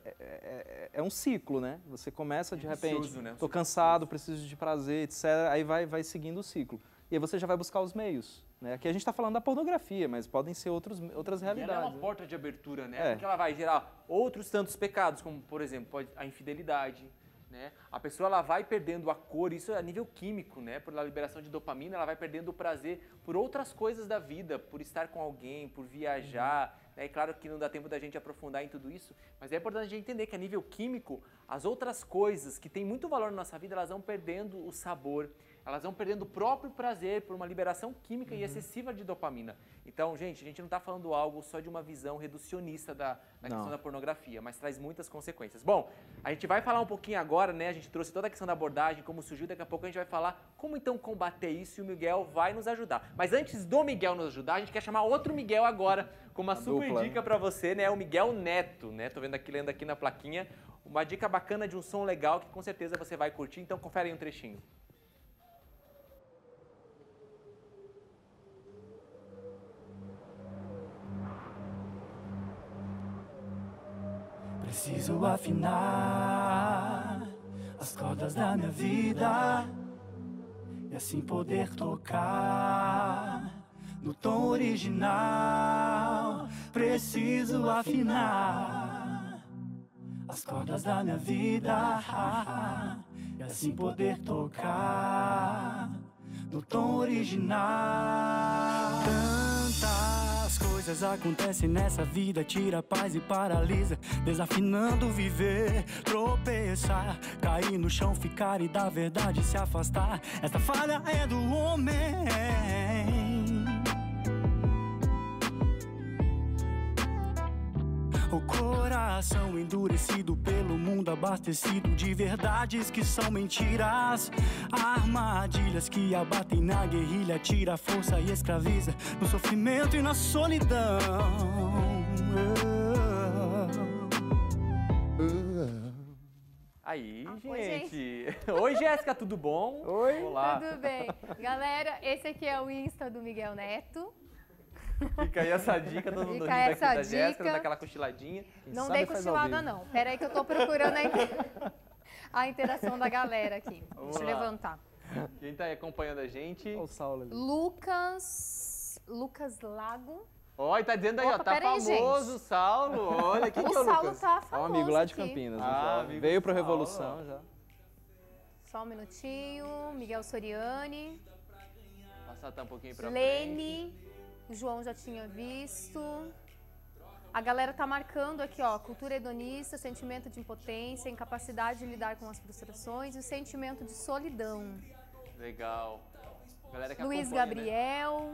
é um ciclo, né? Você começa de repente, estou cansado, preciso de prazer, etc. Aí vai seguindo o ciclo. E aí você já vai buscar os meios. Né? Aqui a gente está falando da pornografia, mas podem ser outras realidades. E ela é uma porta de abertura, né? Porque ela vai gerar outros tantos pecados, como, por exemplo, a infidelidade. Né? A pessoa ela vai perdendo a cor, isso é a nível químico, né? Por liberação de dopamina, ela vai perdendo o prazer por outras coisas da vida, por estar com alguém, por viajar. É claro que não dá tempo da gente aprofundar em tudo isso, mas é importante a gente entender que a nível químico, as outras coisas que têm muito valor na nossa vida, elas vão perdendo o sabor, elas vão perdendo o próprio prazer por uma liberação química e excessiva de dopamina. Então, gente, a gente não está falando algo só de uma visão reducionista da questão da pornografia, mas traz muitas consequências. Bom, a gente vai falar um pouquinho agora, né? A gente trouxe toda a questão da abordagem, como surgiu, daqui a pouco a gente vai falar como então combater isso e o Miguel vai nos ajudar. Mas antes do Miguel nos ajudar, a gente quer chamar outro Miguel agora, com uma super dica para você, né? O Miguel Neto, né? Tô vendo aqui, lendo aqui na plaquinha, uma dica bacana de um som legal que com certeza você vai curtir, então confere aí um trechinho. Preciso afinar as cordas da minha vida e assim poder tocar no tom original. Preciso afinar as cordas da minha vida e assim poder tocar no tom original. Tantas coisas acontecem nessa vida, tira a paz e paralisa, desafinando viver, tropeçar, cair no chão, ficar e da verdade se afastar. Esta falha é do homem. O coração endurecido pelo mundo abastecido de verdades que são mentiras, armadilhas que abatem na guerrilha, tira a força e escraviza no sofrimento e na solidão. Aí, Oi, gente. Oi, Jéssica, tudo bom? Oi. Olá. Tudo bem. Galera, esse aqui é o Insta do Miguel Neto. Fica aí essa dica, todo mundo rindo Fica aqui essa da Jéssica, dica. daquela cochiladinha. Não sabe dei faz ao cochilada, vivo. não. Pera aí que eu tô procurando a interação da galera aqui. Vamos Deixa eu lá. levantar. Quem tá aí acompanhando a gente? Olha o Saulo ali. Lucas Lago. Ó, e tá dizendo aí, ó, Opa, tá pera aí, famoso o Saulo. Olha, quem O que é o Saulo Lucas? tá É um famoso amigo lá de aqui. Campinas. Ah, né, Saulo? amigo Veio do pro Saulo. Revolução já. Só um minutinho. Miguel Soriani. Passar tá um pouquinho pra frente. Lene. O João já tinha visto. A galera tá marcando aqui, ó, cultura hedonista, sentimento de impotência, incapacidade de lidar com as frustrações e o sentimento de solidão. Legal. Galera que Luiz acompanha, né? Gabriel,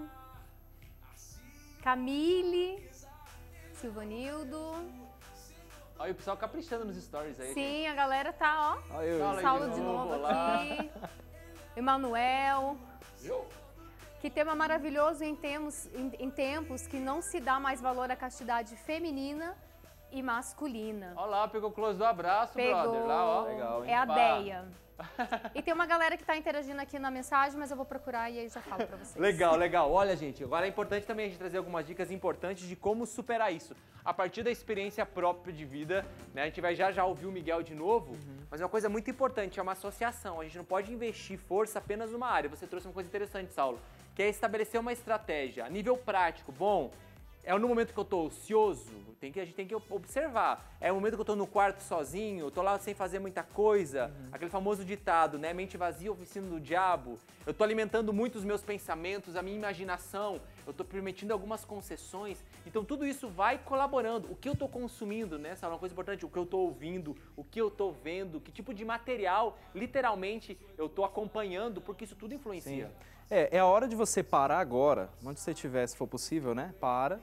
Camille, Silvanildo. Olha, o pessoal caprichando nos stories aí. Sim, a galera tá, ó, Olha eu. Fala aí Saulo de novo olá. aqui. Emanuel. Que tema maravilhoso em tempos que não se dá mais valor à castidade feminina e masculina. Olha lá, pegou o close do abraço, brother. Lá, ó. Legal, hein? É a Pá. Deia. E tem uma galera que tá interagindo aqui na mensagem, mas eu vou procurar e aí já falo pra vocês. Legal, legal. Olha, gente, agora é importante também a gente trazer algumas dicas importantes de como superar isso. A partir da experiência própria de vida, né? A gente vai já ouvir o Miguel de novo, mas é uma coisa muito importante, é uma associação. A gente não pode investir força apenas numa área. Você trouxe uma coisa interessante, Saulo, que é estabelecer uma estratégia a nível prático. Bom, é no momento que eu tô ocioso, a gente tem que observar. É o momento que eu tô no quarto sozinho, tô lá sem fazer muita coisa. Aquele famoso ditado, né? Mente vazia, oficina do diabo. Eu tô alimentando muito os meus pensamentos, a minha imaginação. Eu tô permitindo algumas concessões. Então tudo isso vai colaborando. O que eu tô consumindo, né? Essa é uma coisa importante. O que eu tô ouvindo, o que eu tô vendo, que tipo de material, literalmente, eu tô acompanhando, porque isso tudo influencia. Sim. É a hora de você parar agora, onde você estiver, se for possível, né? Para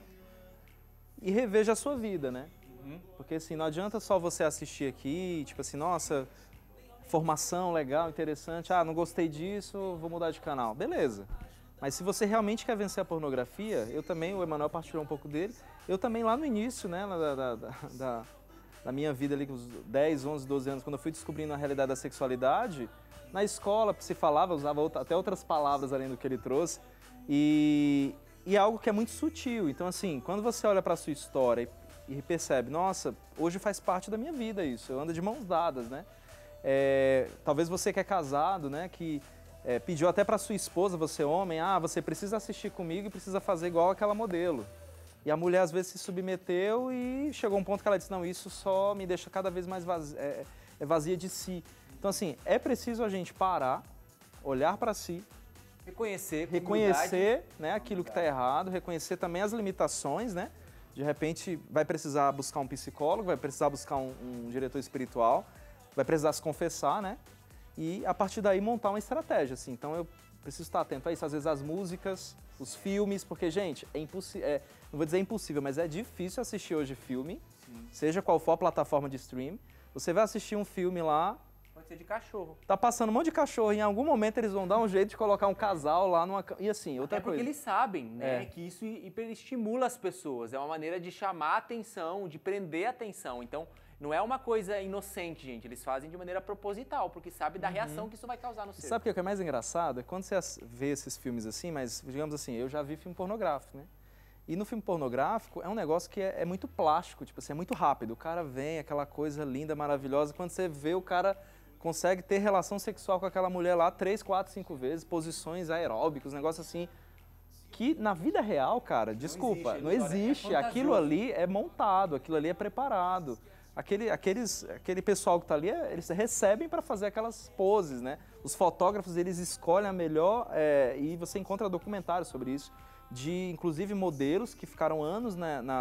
e reveja a sua vida, né? Porque assim, não adianta só você assistir aqui, tipo assim, nossa, formação legal, interessante, não gostei disso, vou mudar de canal. Beleza. Mas se você realmente quer vencer a pornografia, eu também, o Emanuel partilhou um pouco dele, eu também lá no início, né, da minha vida ali, com uns 10, 11, 12 anos, quando eu fui descobrindo a realidade da sexualidade, na escola se falava, usava até outras palavras além do que ele trouxe, e é algo que é muito sutil. Então, assim, quando você olha para a sua história e percebe, nossa, hoje faz parte da minha vida isso, eu ando de mãos dadas, né? Talvez você que é casado, né, que pediu até para sua esposa, você homem, você precisa assistir comigo e precisa fazer igual aquela modelo. E a mulher às vezes se submeteu e chegou um ponto que ela disse, não, isso só me deixa cada vez mais vazia de si. Então, assim, é preciso a gente parar, olhar para si, reconhecer, né, aquilo que está errado, reconhecer também as limitações, né? De repente vai precisar buscar um psicólogo, vai precisar buscar um diretor espiritual, vai precisar se confessar, né? E a partir daí montar uma estratégia, assim. Então eu preciso estar atento a isso, às vezes as músicas, os filmes, porque, gente, não vou dizer impossível, mas é difícil assistir hoje filme, seja qual for a plataforma de stream. Você vai assistir um filme lá, Pode ser de cachorro. tá passando um monte de cachorro, em algum momento eles vão dar um jeito de colocar um casal lá numa... E assim, outra Até porque coisa. eles sabem, né, que isso hiperestimula as pessoas. É uma maneira de chamar a atenção, de prender a atenção. Então, não é uma coisa inocente, gente. Eles fazem de maneira proposital, porque sabem da reação que isso vai causar no ser. Sabe o que é mais engraçado? É quando você vê esses filmes assim, mas, digamos assim, eu já vi filme pornográfico, né? E no filme pornográfico é um negócio que é muito plástico, tipo assim, é muito rápido. O cara vem, aquela coisa linda, maravilhosa, quando você vê o cara consegue ter relação sexual com aquela mulher lá 3, 4, 5 vezes, posições aeróbicas, negócio assim, que na vida real, cara, desculpa, não existe. Aquilo ali é montado, aquilo ali é preparado. Aquele pessoal que está ali, eles recebem para fazer aquelas poses, né? Os fotógrafos, eles escolhem a melhor, e você encontra documentários sobre isso, de inclusive modelos que ficaram anos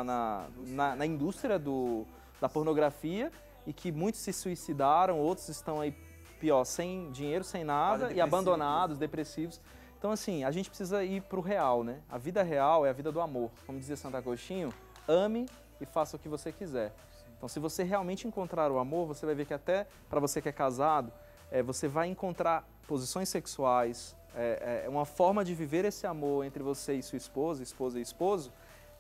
na indústria da pornografia e que muitos se suicidaram, outros estão aí, pior, sem dinheiro, sem nada e abandonados, depressivos. Então, assim, a gente precisa ir para o real, né? A vida real é a vida do amor. Como dizia Santo Agostinho, ame e faça o que você quiser. Então, se você realmente encontrar o amor, você vai ver que até para você que é casado, você vai encontrar posições sexuais, uma forma de viver esse amor entre você e sua esposa e esposo,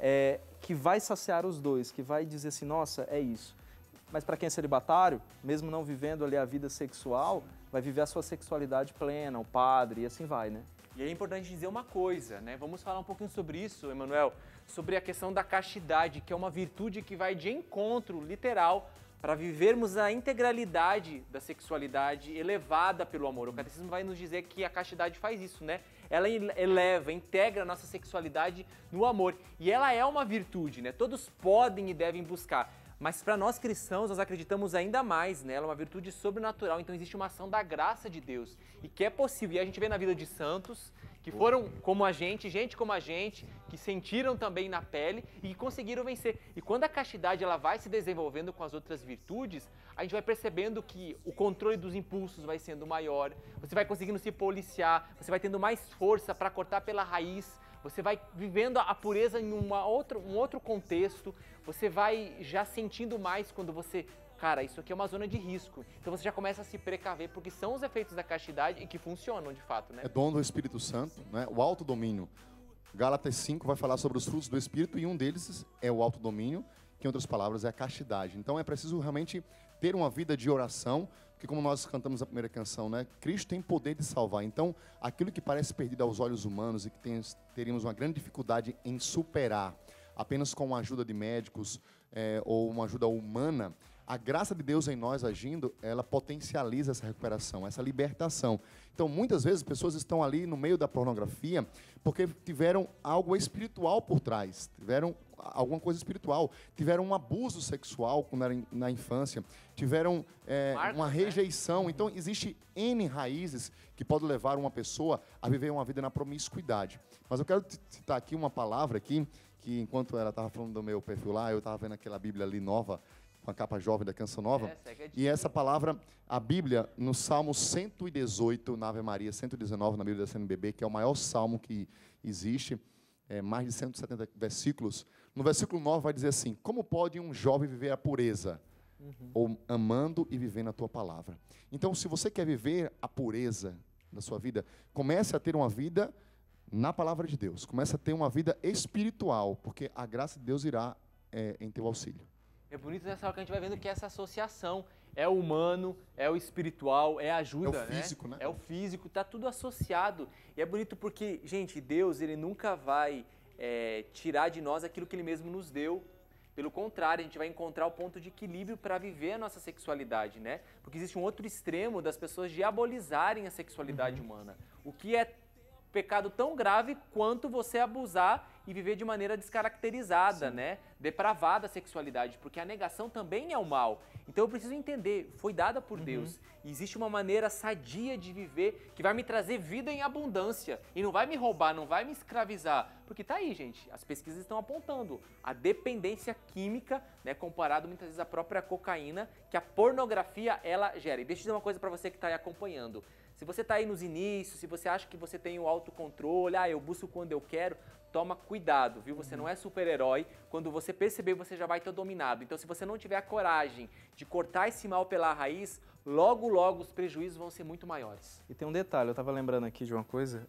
que vai saciar os dois, que vai dizer assim, nossa, é isso. Mas para quem é celibatário, mesmo não vivendo ali a vida sexual, vai viver a sua sexualidade plena, o padre, e assim vai, né? E é importante dizer uma coisa, né? Vamos falar um pouquinho sobre isso, Emanuel, sobre a questão da castidade, que é uma virtude que vai de encontro, literal, para vivermos a integralidade da sexualidade elevada pelo amor. O catecismo vai nos dizer que a castidade faz isso, né? Ela eleva, integra a nossa sexualidade no amor. E ela é uma virtude, né? Todos podem e devem buscar. Mas para nós cristãos, nós acreditamos ainda mais nela, uma virtude sobrenatural. Então existe uma ação da graça de Deus e que é possível. E a gente vê na vida de santos, que foram como a gente como a gente, que sentiram também na pele e que conseguiram vencer. E quando a castidade ela vai se desenvolvendo com as outras virtudes, a gente vai percebendo que o controle dos impulsos vai sendo maior, você vai conseguindo se policiar, você vai tendo mais força para cortar pela raiz, você vai vivendo a pureza em um outro contexto, você vai já sentindo mais quando você... Cara, isso aqui é uma zona de risco. Então você já começa a se precaver, porque são os efeitos da castidade e que funcionam de fato, né? É dom do Espírito Santo, né? O autodomínio. Gálatas 5 vai falar sobre os frutos do Espírito e um deles é o autodomínio, que em outras palavras é a castidade. Então é preciso realmente ter uma vida de oração, porque como nós cantamos a primeira canção, né? Cristo tem poder de salvar. Então aquilo que parece perdido aos olhos humanos e que teríamos uma grande dificuldade em superar, apenas com a ajuda de médicos ou uma ajuda humana, a graça de Deus em nós agindo, ela potencializa essa recuperação, essa libertação. Então, muitas vezes, pessoas estão ali no meio da pornografia porque tiveram algo espiritual por trás, tiveram alguma coisa espiritual, tiveram um abuso sexual quando era na infância, tiveram uma rejeição. Então, existe N raízes que podem levar uma pessoa a viver uma vida na promiscuidade. Mas eu quero citar aqui uma palavra aqui, que enquanto ela estava falando do meu perfil lá, eu estava vendo aquela Bíblia ali nova, com a capa jovem da Canção Nova. E essa palavra, a Bíblia, no Salmo 118, na Ave Maria, 119 na Bíblia da CNBB, que é o maior salmo que existe, mais de 170 versículos. No versículo 9 vai dizer assim, como pode um jovem viver a pureza? Ou amando e vivendo a tua palavra. Então, se você quer viver a pureza da sua vida, comece a ter uma vida na palavra de Deus. Comece a ter uma vida espiritual, porque a graça de Deus irá em teu auxílio. É bonito nessa hora que a gente vai vendo que essa associação é o humano, é o espiritual, é a ajuda, é o físico, né? É o físico, tá tudo associado. E é bonito porque, gente, Deus, ele nunca vai tirar de nós aquilo que ele mesmo nos deu. Pelo contrário, a gente vai encontrar o ponto de equilíbrio para viver a nossa sexualidade, né? Porque existe um outro extremo das pessoas diabolizarem a sexualidade humana. O que é pecado tão grave quanto você abusar e viver de maneira descaracterizada, né? Depravada a sexualidade, porque a negação também é o mal. Então eu preciso entender, foi dada por Deus. E existe uma maneira sadia de viver que vai me trazer vida em abundância e não vai me roubar, não vai me escravizar. Porque tá aí, gente, as pesquisas estão apontando a dependência química, né, comparado muitas vezes à própria cocaína, que a pornografia ela gera. E deixa eu dizer uma coisa para você que está aí acompanhando. Se você está aí nos inícios, se você acha que você tem o autocontrole, eu busco quando eu quero, toma cuidado, viu? Você não é super-herói. Quando você perceber, você já vai ter dominado. Então, se você não tiver a coragem de cortar esse mal pela raiz, logo, logo os prejuízos vão ser muito maiores. E tem um detalhe, eu estava lembrando aqui de uma coisa.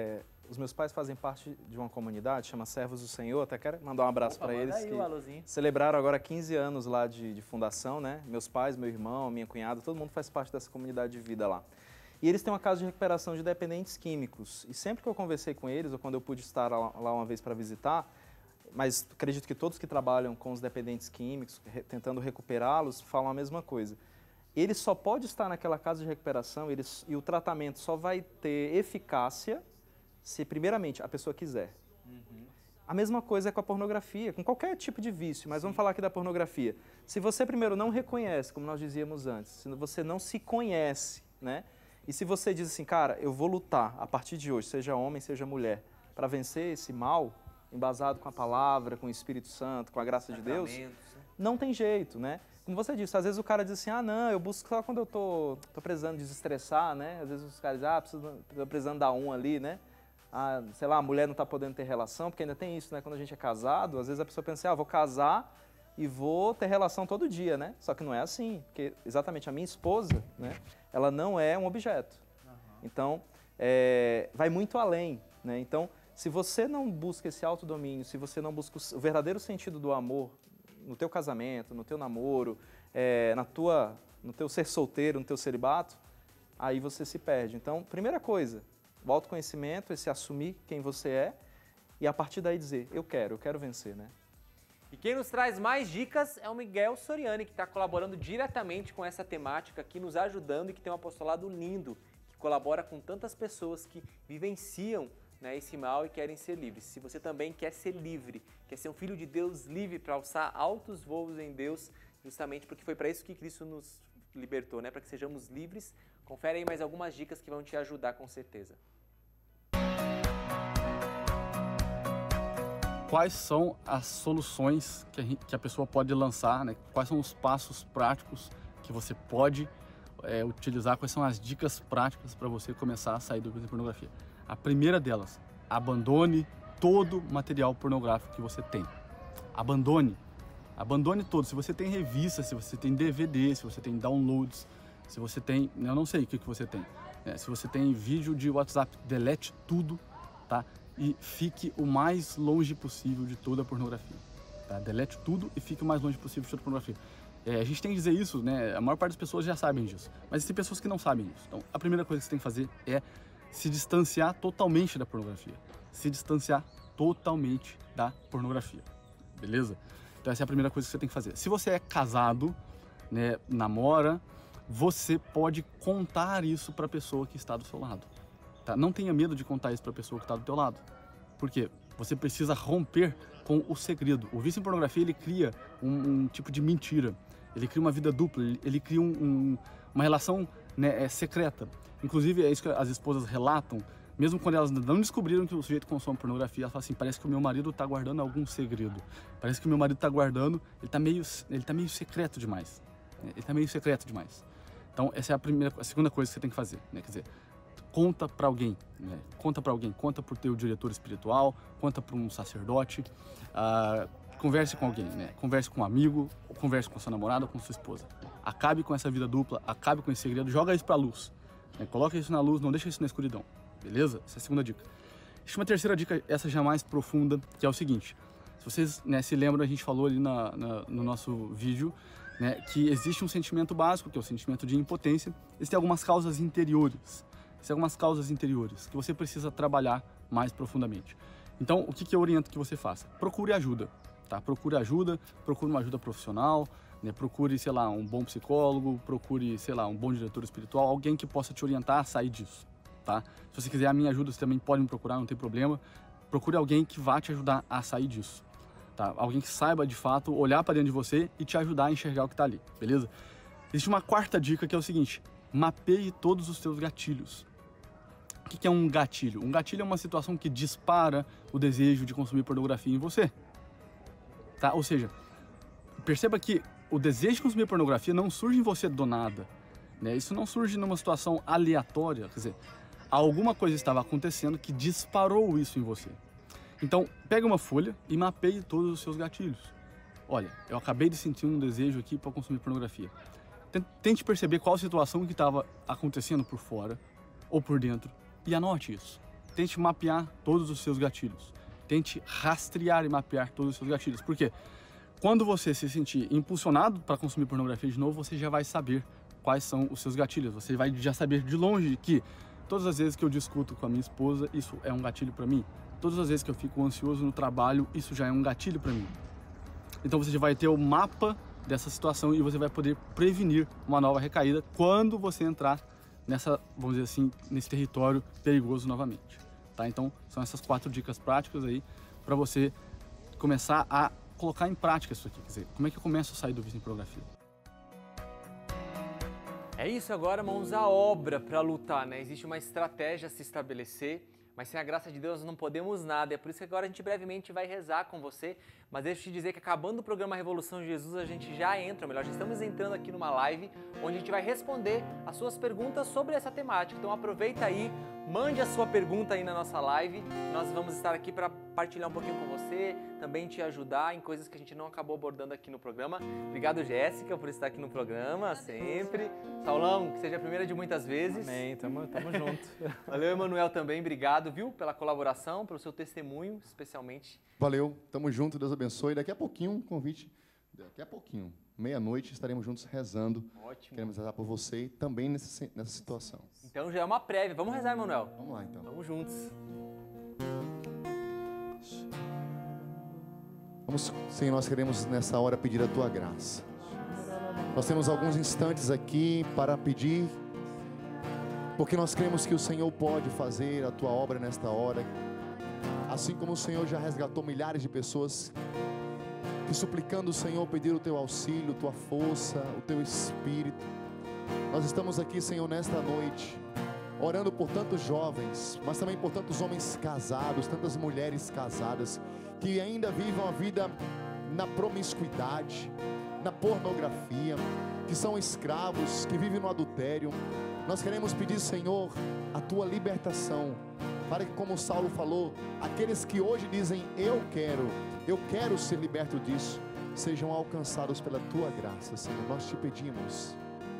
Os meus pais fazem parte de uma comunidade, chama Servos do Senhor. Até quero mandar um abraço para eles, que celebraram agora 15 anos lá de fundação, né? Meus pais, meu irmão, minha cunhada, todo mundo faz parte dessa comunidade de vida lá. E eles têm uma casa de recuperação de dependentes químicos. E sempre que eu conversei com eles, ou quando eu pude estar lá uma vez para visitar, mas acredito que todos que trabalham com os dependentes químicos, tentando recuperá-los, falam a mesma coisa. Ele só pode estar naquela casa de recuperação e o tratamento só vai ter eficácia se, primeiramente, a pessoa quiser. A mesma coisa é com a pornografia, com qualquer tipo de vício, mas vamos falar aqui da pornografia. Se você primeiro não reconhece, como nós dizíamos antes, se você não se conhece, né? E se você diz assim, cara, eu vou lutar a partir de hoje, seja homem, seja mulher, para vencer esse mal, embasado com a palavra, com o Espírito Santo, com a graça de Deus, não tem jeito, né? Como você disse, às vezes o cara diz assim, ah, não, eu busco só quando eu tô precisando desestressar, né? Às vezes os caras dizem, tô precisando dar um ali, né? Ah, sei lá, a mulher não está podendo ter relação, porque ainda tem isso, né? Quando a gente é casado, às vezes a pessoa pensa assim, ah, vou casar e vou ter relação todo dia, né? Só que não é assim, porque exatamente a minha esposa, né? Ela não é um objeto. Então, vai muito além, né? Então, se você não busca esse autodomínio, se você não busca o verdadeiro sentido do amor no teu casamento, no teu namoro, no teu ser solteiro, no teu celibato, aí você se perde. Então, primeira coisa, o autoconhecimento, esse assumir quem você é e a partir daí dizer, eu quero vencer, né? E quem nos traz mais dicas é o Miguel Soriani, que está colaborando diretamente com essa temática aqui, nos ajudando e que tem um apostolado lindo, que colabora com tantas pessoas que vivenciam, né, esse mal e querem ser livres. Se você também quer ser livre, quer ser um filho de Deus livre para alçar altos voos em Deus, justamente porque foi para isso que Cristo nos libertou, né, para que sejamos livres, confere aí mais algumas dicas que vão te ajudar com certeza. Quais são as soluções que a pessoa pode lançar, né? Quais são os passos práticos que você pode utilizar, quais são as dicas práticas para você começar a sair do vício de pornografia? A primeira delas, abandone todo material pornográfico que você tem. Abandone todo. Se você tem revista, se você tem DVD, se você tem downloads, se você tem, eu não sei o que você tem, se você tem vídeo de WhatsApp, delete tudo, tá? E fique o mais longe possível de toda a pornografia, tá? Delete tudo e fique o mais longe possível de toda a pornografia. A gente tem que dizer isso, né? A maior parte das pessoas já sabem disso, mas tem pessoas que não sabem disso. Então, a primeira coisa que você tem que fazer é se distanciar totalmente da pornografia. Se distanciar totalmente da pornografia, beleza? Então, essa é a primeira coisa que você tem que fazer. Se você é casado, né, namora, você pode contar isso para a pessoa que está do seu lado. Tá? Não tenha medo de contar isso para a pessoa que está do teu lado. Por quê? Você precisa romper com o segredo. O vício em pornografia, ele cria um tipo de mentira. Ele cria uma vida dupla, ele cria uma relação, né, secreta. Inclusive, é isso que as esposas relatam, mesmo quando elas não descobriram que o sujeito consome pornografia, elas falam assim, parece que o meu marido está guardando algum segredo. Parece que o meu marido está guardando, ele tá meio secreto demais. Ele está meio secreto demais. Então, essa é a segunda coisa que você tem que fazer, né? Quer dizer, conta para alguém, né? Conta para alguém, conta para o teu diretor espiritual, conta para um sacerdote, converse com alguém, né? Converse com um amigo, ou converse com sua namorada ou com sua esposa. Acabe com essa vida dupla, acabe com esse segredo, joga isso para a luz. Né? Coloca isso na luz, não deixa isso na escuridão, beleza? Essa é a segunda dica. Existe uma terceira dica, essa já mais profunda, que é o seguinte. Se vocês, né, se lembram, a gente falou ali no nosso vídeo, né, que existe um sentimento básico, que é o sentimento de impotência. Existem algumas causas interiores. Existem algumas causas interiores que você precisa trabalhar mais profundamente. Então, o que eu oriento que você faça? Procure ajuda, tá? Procure uma ajuda profissional, né? Procure, sei lá, um bom psicólogo, procure, sei lá, um bom diretor espiritual, alguém que possa te orientar a sair disso, tá? Se você quiser a minha ajuda, você também pode me procurar, não tem problema. Procure alguém que vá te ajudar a sair disso, tá? Alguém que saiba, de fato, olhar para dentro de você e te ajudar a enxergar o que está ali, beleza? Existe uma quarta dica que é o seguinte: mapeie todos os seus gatilhos. O que é um gatilho? Um gatilho é uma situação que dispara o desejo de consumir pornografia em você, tá? Ou seja, perceba que o desejo de consumir pornografia não surge em você do nada, né? Isso não surge numa situação aleatória, quer dizer, alguma coisa estava acontecendo que disparou isso em você. Então, pega uma folha e mapeie todos os seus gatilhos. Olha, eu acabei de sentir um desejo aqui para consumir pornografia. Tente perceber qual situação que estava acontecendo por fora ou por dentro e anote isso. Tente mapear todos os seus gatilhos. Tente rastrear e mapear todos os seus gatilhos. Por quê? Quando você se sentir impulsionado para consumir pornografia de novo, você já vai saber quais são os seus gatilhos. Você vai já saber de longe que todas as vezes que eu discuto com a minha esposa, isso é um gatilho para mim. todas as vezes que eu fico ansioso no trabalho, isso já é um gatilho para mim. Então você já vai ter o mapa dessa situação e você vai poder prevenir uma nova recaída quando você entrar nessa, vamos dizer assim, nesse território perigoso novamente. Tá? Então são essas 4 dicas práticas aí para você começar a colocar em prática isso aqui. Quer dizer, como é que eu começo a sair do vício em pornografia? É isso agora, mãos à obra para lutar, né? Existe uma estratégia a se estabelecer, mas sem a graça de Deus nós não podemos nada. É por isso que agora a gente brevemente vai rezar com você. Mas deixa eu te dizer que acabando o programa Revolução de Jesus, a gente já entra, ou melhor, já estamos entrando aqui numa live onde a gente vai responder as suas perguntas sobre essa temática. Então aproveita aí, mande a sua pergunta aí na nossa live. Nós vamos estar aqui para partilhar um pouquinho com você, também te ajudar em coisas que a gente não acabou abordando aqui no programa. Obrigado, Jéssica, por estar aqui no programa, sempre. Saulão, que seja a primeira de muitas vezes. Amém, tamo junto. Valeu, Emanuel, também, obrigado, viu, pela colaboração, pelo seu testemunho, especialmente. Valeu, tamo junto, Deus abençoe. Daqui a pouquinho, um convite, daqui a pouquinho, meia-noite, estaremos juntos rezando. Ótimo. Queremos rezar por você e também nessa situação. Então já é uma prévia. Vamos rezar, Emanuel? Vamos lá, então. Vamos juntos. Vamos, Senhor, nós queremos nessa hora pedir a Tua graça. Nós temos alguns instantes aqui para pedir, porque nós cremos que o Senhor pode fazer a Tua obra nesta hora. Assim como o Senhor já resgatou milhares de pessoas que suplicando o Senhor pedir o Teu auxílio, Tua força, o Teu Espírito. Nós estamos aqui, Senhor, nesta noite, orando por tantos jovens, mas também por tantos homens casados, tantas mulheres casadas, que ainda vivem a vida na promiscuidade, na pornografia, que são escravos, que vivem no adultério. Nós queremos pedir, Senhor, a Tua libertação, para que, como Saulo falou, aqueles que hoje dizem, eu quero ser liberto disso, sejam alcançados pela Tua graça, Senhor. Nós te pedimos.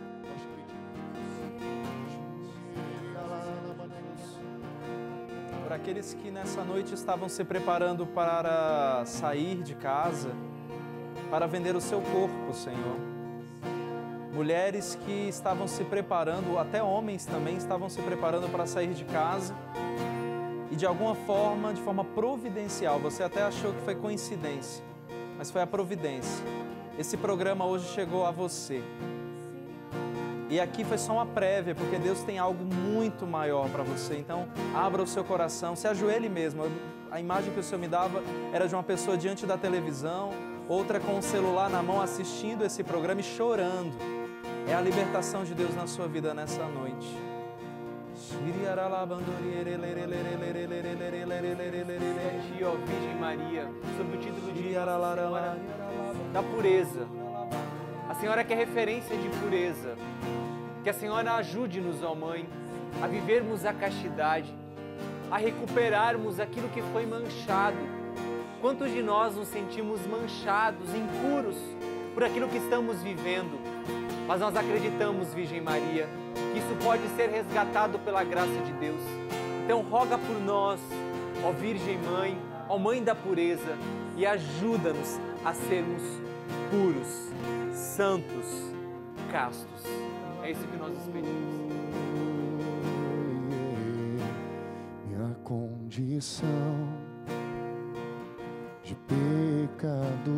Por aqueles que nessa noite estavam se preparando para sair de casa, para vender o seu corpo, Senhor. Mulheres que estavam se preparando, até homens também estavam se preparando para sair de casa e de alguma forma, de forma providencial, você até achou que foi coincidência, mas foi a providência. Esse programa hoje chegou a você. E aqui foi só uma prévia, porque Deus tem algo muito maior para você. Então, abra o seu coração, se ajoelhe mesmo. A imagem que o Senhor me dava era de uma pessoa diante da televisão, outra com o celular na mão assistindo esse programa e chorando. É a libertação de Deus na sua vida nessa noite. Aqui, ó, Virgem Maria, sob o título de Senhora da Pureza. A Senhora que é referência de pureza. Que a Senhora ajude-nos, ó Mãe, a vivermos a castidade, a recuperarmos aquilo que foi manchado. Quantos de nós nos sentimos manchados, impuros, por aquilo que estamos vivendo? Mas nós acreditamos, Virgem Maria, que isso pode ser resgatado pela graça de Deus. Então roga por nós, ó Virgem Mãe, ó Mãe da Pureza, e ajuda-nos a sermos puros, santos, castos. É isso que nós nos pedimos. Minha condição de pecador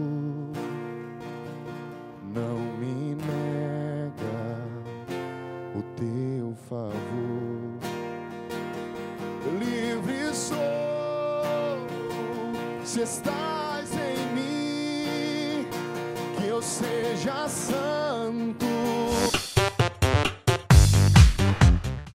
não me nega o Teu favor. Livre sou se estás em mim, que eu seja santo